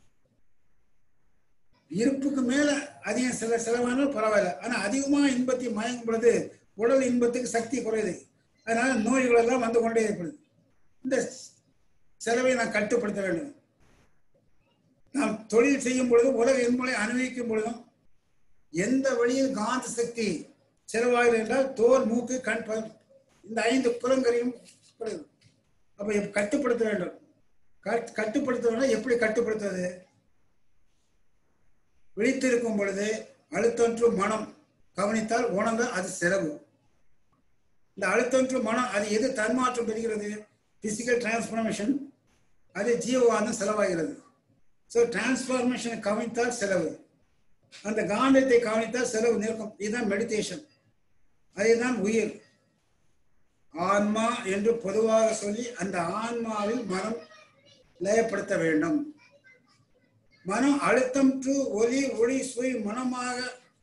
இருப்புக்கு மேல அதிகம் செல செலவானாலும் பரவாயில்ல. ஆனா அதிகமா இன்பத்தை மயங்கும் பொழுது உடல் இன்பத்துக்கு சக்தி குறையுது. அதனால நோய்கள் எல்லாம் வந்து கொண்டே ஏற்படுது. இந்த செலவை நாம் கட்டுப்படுத்த வேண்டும். நாம் தொழில் செய்யும் பொழுது உலக இன்பங்களை அனுபவிக்கும் பொழுதும் எந்த வழியில் காந்த சக்தி செலவாகிறது என்றால் தோல், மூக்கு, கண், இந்த ஐந்து புலங்கரையும் அப்ப கட்டுப்படுத்த வேண்டும். கட்டுப்படுத்த வேண்டும். எப்படி கட்டுப்படுத்துவது? விழித்திருக்கும் பொழுது அழுத்தொன்று மனம் கவனித்தால் உணர்ந்த அது செலவு. இந்த அழுத்தொன்று மனம் அது எது தன்மாற்றம் பெறுகிறது? Physical transformation. அது ஜீவகாந்தம் செலவாகிறது. ஸோ டிரான்ஸ்பார்மேஷனை கவனித்தால் செலவு, அந்த காந்தத்தை கவனித்தால் செலவு நிற்கும். இதுதான் மெடிடேஷன். அதுதான் உயிர் ஆன்மா என்று பொதுவாக சொல்லி அந்த ஆன்மாவில் மனம் லயப்படுத்த வேண்டும். மனம் அழுத்தம் டு ஒலி ஒளி சுவை மனமாக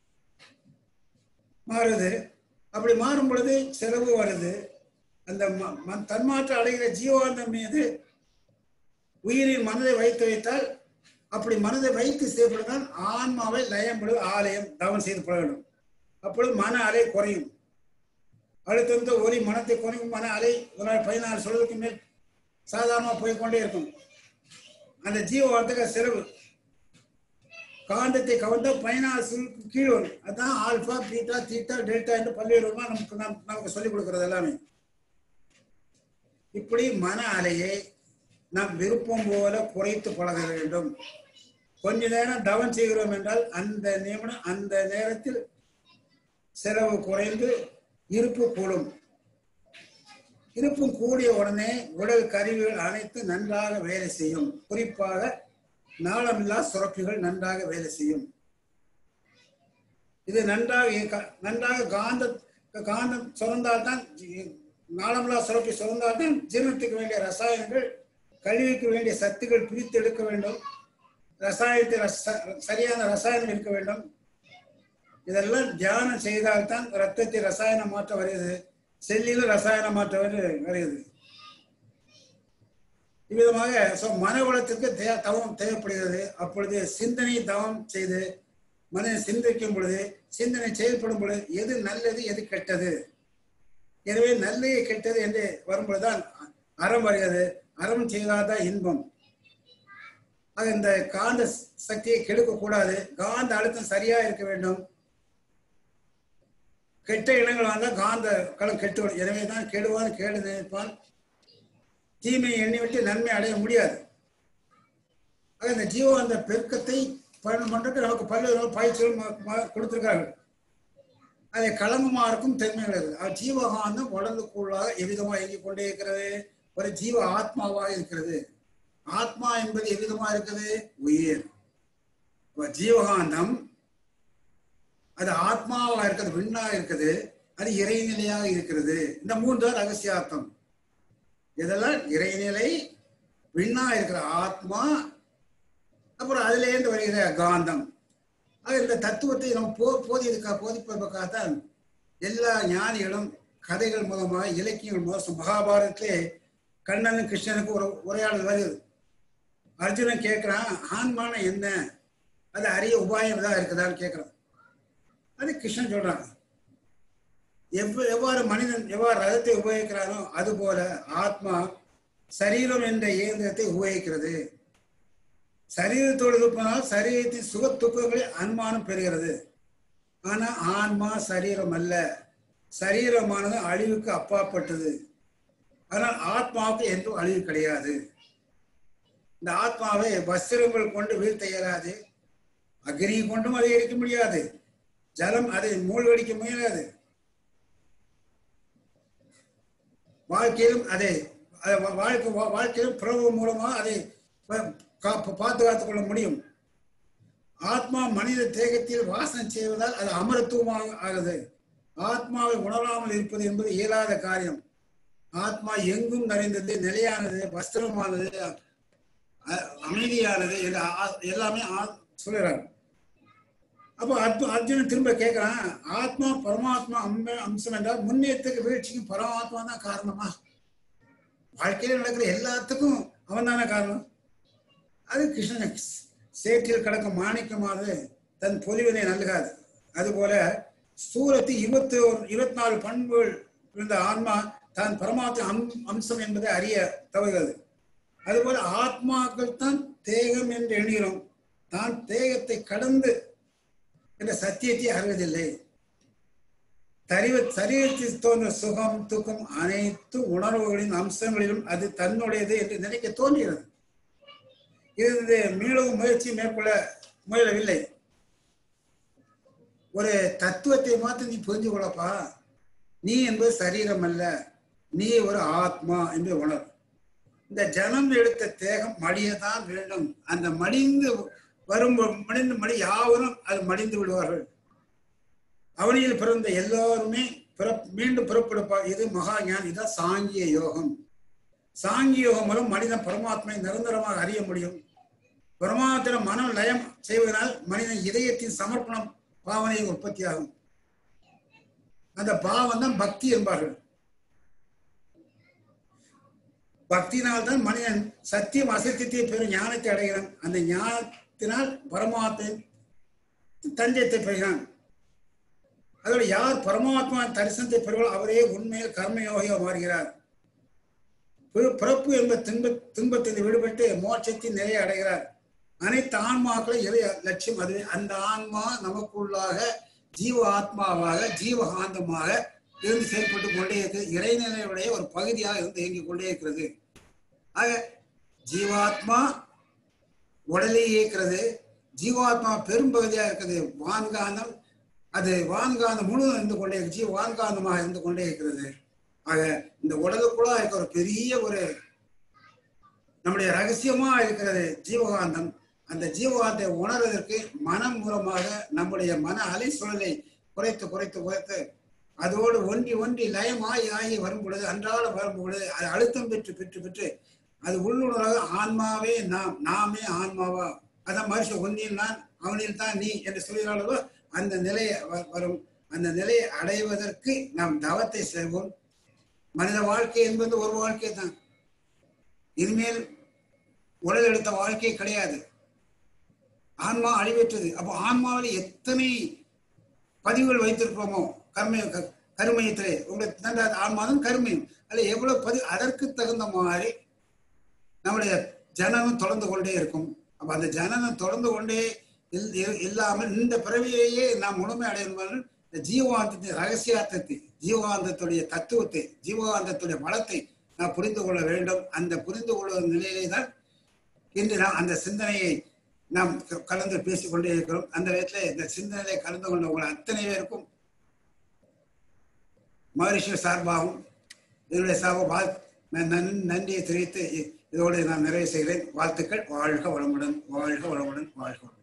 மாறுது. அப்படி மாறும் பொழுது செலவு வருது. அந்த தன்மாற்றம் அடைகிற ஜீவாந்தம் மீது உயிரின் மனதை வைத்து வைத்தால், அப்படி மனதை வைத்து செய்யப்படுதான் ஆன்மாவை லயம்படு ஆலயம் தவம் செய்து பட வேண்டும். அப்பொழுது மன அலை குறையும். அழுத்தந்த ஒலி மனத்தை குறையும். மன அலை ஒரு பதினாறு சொல்வதற்கு மேல் சாதாரணமாக போய்கொண்டே இருக்கும். அந்த ஜீவவாதத்துக்கு செலவு. காந்தத்தை கவர்ந்த பதினாறு சொல்லுக்கு கீழ் வரும். அதுதான் ஆல்பா, பீட்டா, தீட்டா, டெல்டா என்று பல்வேறு நமக்கு நமக்கு சொல்லிக் கொடுக்கிறது எல்லாமே. இப்படி மன அலையை நாம் விருப்பம் போல குறைத்து பழக வேண்டும். கொஞ்ச நேரம் தவம் செய்கிறோம் என்றால் அந்த நிமிடம் அந்த நேரத்தில் செலவு குறைந்து இருப்பு கூடும். இருப்பும் கூடிய உடனே உடல் கருவிகள் அனைத்து நன்றாக வேலை செய்யும். குறிப்பாக நாளமில்லா சுரப்பிகள் நன்றாக வேலை செய்யும். இது நன்றாக நன்றாக காந்த காந்தம் சுரந்தால்தான், நாளமில்லா சுரப்பி சுரந்தால்தான் ஜீரணத்துக்கு வேண்டிய ரசாயனங்கள், கழிவுக்கு வேண்டிய சத்துக்கள் பிரித்து எடுக்க வேண்டும். ரசாயனத்தை சரியான ரசாயனம் இருக்க வேண்டும். இதெல்லாம் தியானம் செய்தால்தான் ரத்தத்தை ரசாயன மாற்றம் வருகிறது, செல்லில் ரசாயன மாற்றம் வருகிறது. இவ்விதமாக மன வளத்திற்கு தே தவம் தேவைப்படுகிறது. அப்பொழுது சிந்தனை தவம் செய்து மனதை சிந்திக்கும் பொழுது, சிந்தனை செயல்படும் பொழுது எது நல்லது எது கெட்டது, எனவே நல்லது கெட்டது என்று வரும்பொழுதுதான் அறம் வருகிறது. அறம் செய்தால்தான் இன்பம். ஆக இந்த காந்த சக்தியை கெடுக்க கூடாது. காந்த அழுத்தம் சரியா இருக்க வேண்டும். கெட்ட இனங்கள் வந்தால் காந்த களம் கெட்டுவிடும். எனவே தான் கெடுவான் கேடு நினைப்பான், தீமையை எண்ணி விட்டு நன்மை அடைய முடியாது. ஆக இந்த ஜீவ அந்த பெருக்கத்தை பயணம் பண்றதுக்கு நமக்கு பல்வேறு பயிற்சிகள் கொடுத்திருக்கார்கள். அதை களங்கமா இருக்கும் தன்மைகள் இருக்குது. அது ஜீவகாந்தம் உடலுக்குள்ளாக எவ்விதமாக இயங்கிக் கொண்டே இருக்கிறது. ஒரு ஜீவ ஆத்மாவாக இருக்கிறது. ஆத்மா என்பது எவ்விதமா இருக்குது? உயிர். ஜீவகாந்தம் அது ஆத்மாவா இருக்குது, விண்ணா இருக்குது, அது இறைநிலையாக இருக்கிறது. இந்த மூன்று ரகசியார்த்தம். இதெல்லாம் இறைநிலை, விண்ணா இருக்கிற ஆத்மா, அப்புறம் அதுல இருந்து வருகிற காந்தம். அது இந்த தத்துவத்தை நம்ம போ போதியதுக்கா போதிப்பதற்காகத்தான் எல்லா ஞானிகளும் கதைகள் மூலமாக இலக்கியங்கள் மூலம் மகாபாரதத்திலே கண்ணனும் கிருஷ்ணனுக்கு ஒரு உரையாடல் வருது. அர்ஜுனன் கேட்கிறான், ஆன்மான என்ன, அது அறிய உபாயம் தான் இருக்குதான்னு கேட்கிறான். அது கிருஷ்ணன் சொல்றான், எவ் எவ்வாறு மனிதன் எவ்வாறு ரதத்தை உபயோகிக்கிறானோ அது போல ஆத்மா சரீரம் என்ற இயந்திரத்தை உபயோகிக்கிறது. சரீரத்தோடு இருப்பதால் சரீரத்தின் சுக துக்கங்களை அனுமானம் பெறுகிறது. ஆனா ஆன்மா சரீரம் அல்ல, சரீரமானது அழிவுக்கு அப்பாற்பட்டது. ஆனால் ஆத்மாவுக்கு என்றும் அழிவு கிடையாது. இந்த ஆத்மாவை வஸ்திரங்கள் கொண்டு வீழ்த்த இயலாது, அக்னி கொண்டும் அதை எரிக்க முடியாது, ஜலம் அதை மூழ்கடிக்க முயலாது. வாழ்க்கையிலும் அதை வாழ்க்கை வாழ்க்கையிலும் பிறகு மூலமா அதை பாதுகாத்துக் கொள்ள முடியும். ஆத்மா மனித தேகத்தில் வாசனை செய்வதால் அது அமரத்துவமாக ஆகுது. ஆத்மாவை உணராமல் இருப்பது என்பது இயலாத காரியம். ஆத்மா எங்கும் நிறைந்தது, நிலையானது, வஸ்திரமானது, அமைதியானது எல்லாமே சொல்லுறாங்க. அப்போ அர்ஜு அர்ஜுனன் திரும்ப கேட்கிறான், ஆத்மா பரமாத்மா அம்ப அம்சம் என்றால் முன்னேற்றத்துக்கு வீழ்ச்சிக்கும் பரமாத்மா தான் காரணமா? வாழ்க்கையில நடக்கிற எல்லாத்துக்கும் அவன் தானே காரணம். அது கிருஷ்ணன் சேற்றில் கிடக்கும் மாணிக்கமானது தன் பொலிவினை நல்காது. அதுபோல ஸ்தூலத்தில் இருபத்தி ஒரு இருபத்தி நாலு பண்புகள் இருந்த ஆன்மா தான் பரமாத்மா அம் அம்சம் என்பதை அறிய தவறுகிறது. அதுபோல ஆத்மாக்கள் தான் தேகம் என்று எண்ணுகிறோம், தான் தேகத்தை கடந்து என்ற சத்தியத்தை அறிவதில்லை. தரிவ சரீரத்தில் தோன்ற சுகம் துக்கம் அனைத்து உணர்வுகளின் அம்சங்களிலும் அது தன்னுடையது என்று நினைக்க தோன்றுகிறது. இது மீளவும் முயற்சி மேற்கொள்ள முயலவில்லை. ஒரு தத்துவத்தை மாத்திரம் நீ புரிஞ்சு கொள்ளப்பா, நீ என்பது சரீரம் அல்ல, நீ ஒரு ஆத்மா என்று உணர். இந்த ஜனம் எடுத்த தேகம் மடியதான் வேண்டும். அந்த மடிந்து வரும் மடிந்து மடி யாவரும் அது மடிந்து விடுவார்கள். அவனியில் பிறந்த எல்லோருமே பிற மீண்டும் பிறப்பெடுப்பார். இது மகா ஞானம். இதுதான் சாங்கிய யோகம். சாங்கிய யோகம் மூலம் மனிதன் பரமாத்மை நிரந்தரமாக அறிய முடியும். பரமாத்திர மனம் லயம் செய்வதனால் மனிதன் இதயத்தின் சமர்ப்பணம் பாவனை உற்பத்தி ஆகும். அந்த பாவம் தான் பக்தி என்பார்கள். பக்தியினால் தான் மனிதன் சத்தியம் அசத்தியத்தை பெறும் ஞானத்தை அடைகிறான். அந்த ஞானத்தினால் பரமாத்மை தஞ்சத்தை பெறுகிறான். அதோட யார் பரமாத்மா தரிசனத்தை பெறுவார் அவரே உண்மையில் கர்மயோகியாக மாறுகிறார். பிறப்பு என்ப துன்ப துன்பத்தில் விடுபட்டு மோட்சத்தின் நிலையை அடைகிறார். அனைத்து ஆன்மாக்களும் எது லட்சியம் அது. அந்த ஆன்மா நமக்குள்ளாக ஜீவ ஆத்மாவாக ஜீவகாந்தமாக இருந்து செயல்பட்டு கொண்டே இருக்கிறது. இறைநிலையுடைய ஒரு பகுதியாக இருந்து இயங்கிக் கொண்டே இருக்கிறது. ஆக ஜீவாத்மா உடலே இயக்கிறது. ஜீவாத்மா பெரும்பகுதியாக இருக்கிறது. வான்காந்தம் அது வான்காந்தம் முழுவதும் இருந்து கொண்டே இருக்கு. ஜீவ வான்காந்தமாக இருந்து கொண்டே இருக்கிறது. ஆக இந்த உடலுக்குள்ள இருக்க ஒரு பெரிய ஒரு நம்முடைய ரகசியமா இருக்கிறது ஜீவகாந்தம். அந்த ஜீவகாந்தத்தை உணர்வதற்கு மனம் மூலமாக நம்முடைய மன அலை சூழலை குறைத்து குறைத்து குறைத்து அதோடு ஒன்றி ஒன்றி லயமாகி ஆகி வரும் பொழுது அன்றாட வரும் பொழுது அது அழுத்தம் பெற்று பெற்று பெற்று அது உள்ளுணராக ஆன்மாவே நாம், நாமே ஆன்மாவா, அதான் மனுஷன் ஒன்னில் நான் அவனில் தான் நீ என்று சொல்கிறாளோ அந்த நிலையை வரும். அந்த நிலையை அடைவதற்கு நாம் தவத்தை செய்வோம். மனித வாழ்க்கை என்பது ஒரு வாழ்க்கை தான். இனிமேல் உடல் எடுத்த வாழ்க்கை கிடையாது. ஆன்மா அழிவற்றது. அப்போ ஆன்மாவில் எத்தனை பதிவுகள் வைத்திருக்கிறோமோ கர்ம கருமையத்திலே உங்களுக்கு ஆன்மாவும் கருமையும் அல்ல எவ்வளவு பதிவு அதற்கு தகுந்த மாதிரி நம்முடைய ஜனனம் தொடர்ந்து கொண்டே இருக்கும். அப்ப அந்த ஜனனம் தொடர்ந்து கொண்டே இல்லாமல் இந்த பிறவியிலேயே நாம் முழுமை அடையும் ஜீவாந்தத்தின் ரகசியார்த்தத்தை, ஜீவாந்தத்துடைய தத்துவத்தை, ஜீவாந்தத்துடைய பலத்தை நாம் புரிந்து கொள்ள வேண்டும். அந்த புரிந்து கொள்ளும் நிலையிலே தான் இன்று நாம் அந்த சிந்தனையை நாம் கலந்து பேசிக்கொண்டே இருக்கிறோம். அந்த விதத்தில் இந்த சிந்தனையை கலந்து கொண்ட உங்கள் அத்தனை பேருக்கும் மகரிஷி சார்பாகவும் என்னுடைய சார்பாக நன்றியை தெரிவித்து இதோடு நான் நிறைவு செய்கிறேன். வாழ்த்துக்கள். வாழ்க வளமுடன், வாழ்க வளமுடன், வாழ்க வளமுடன்.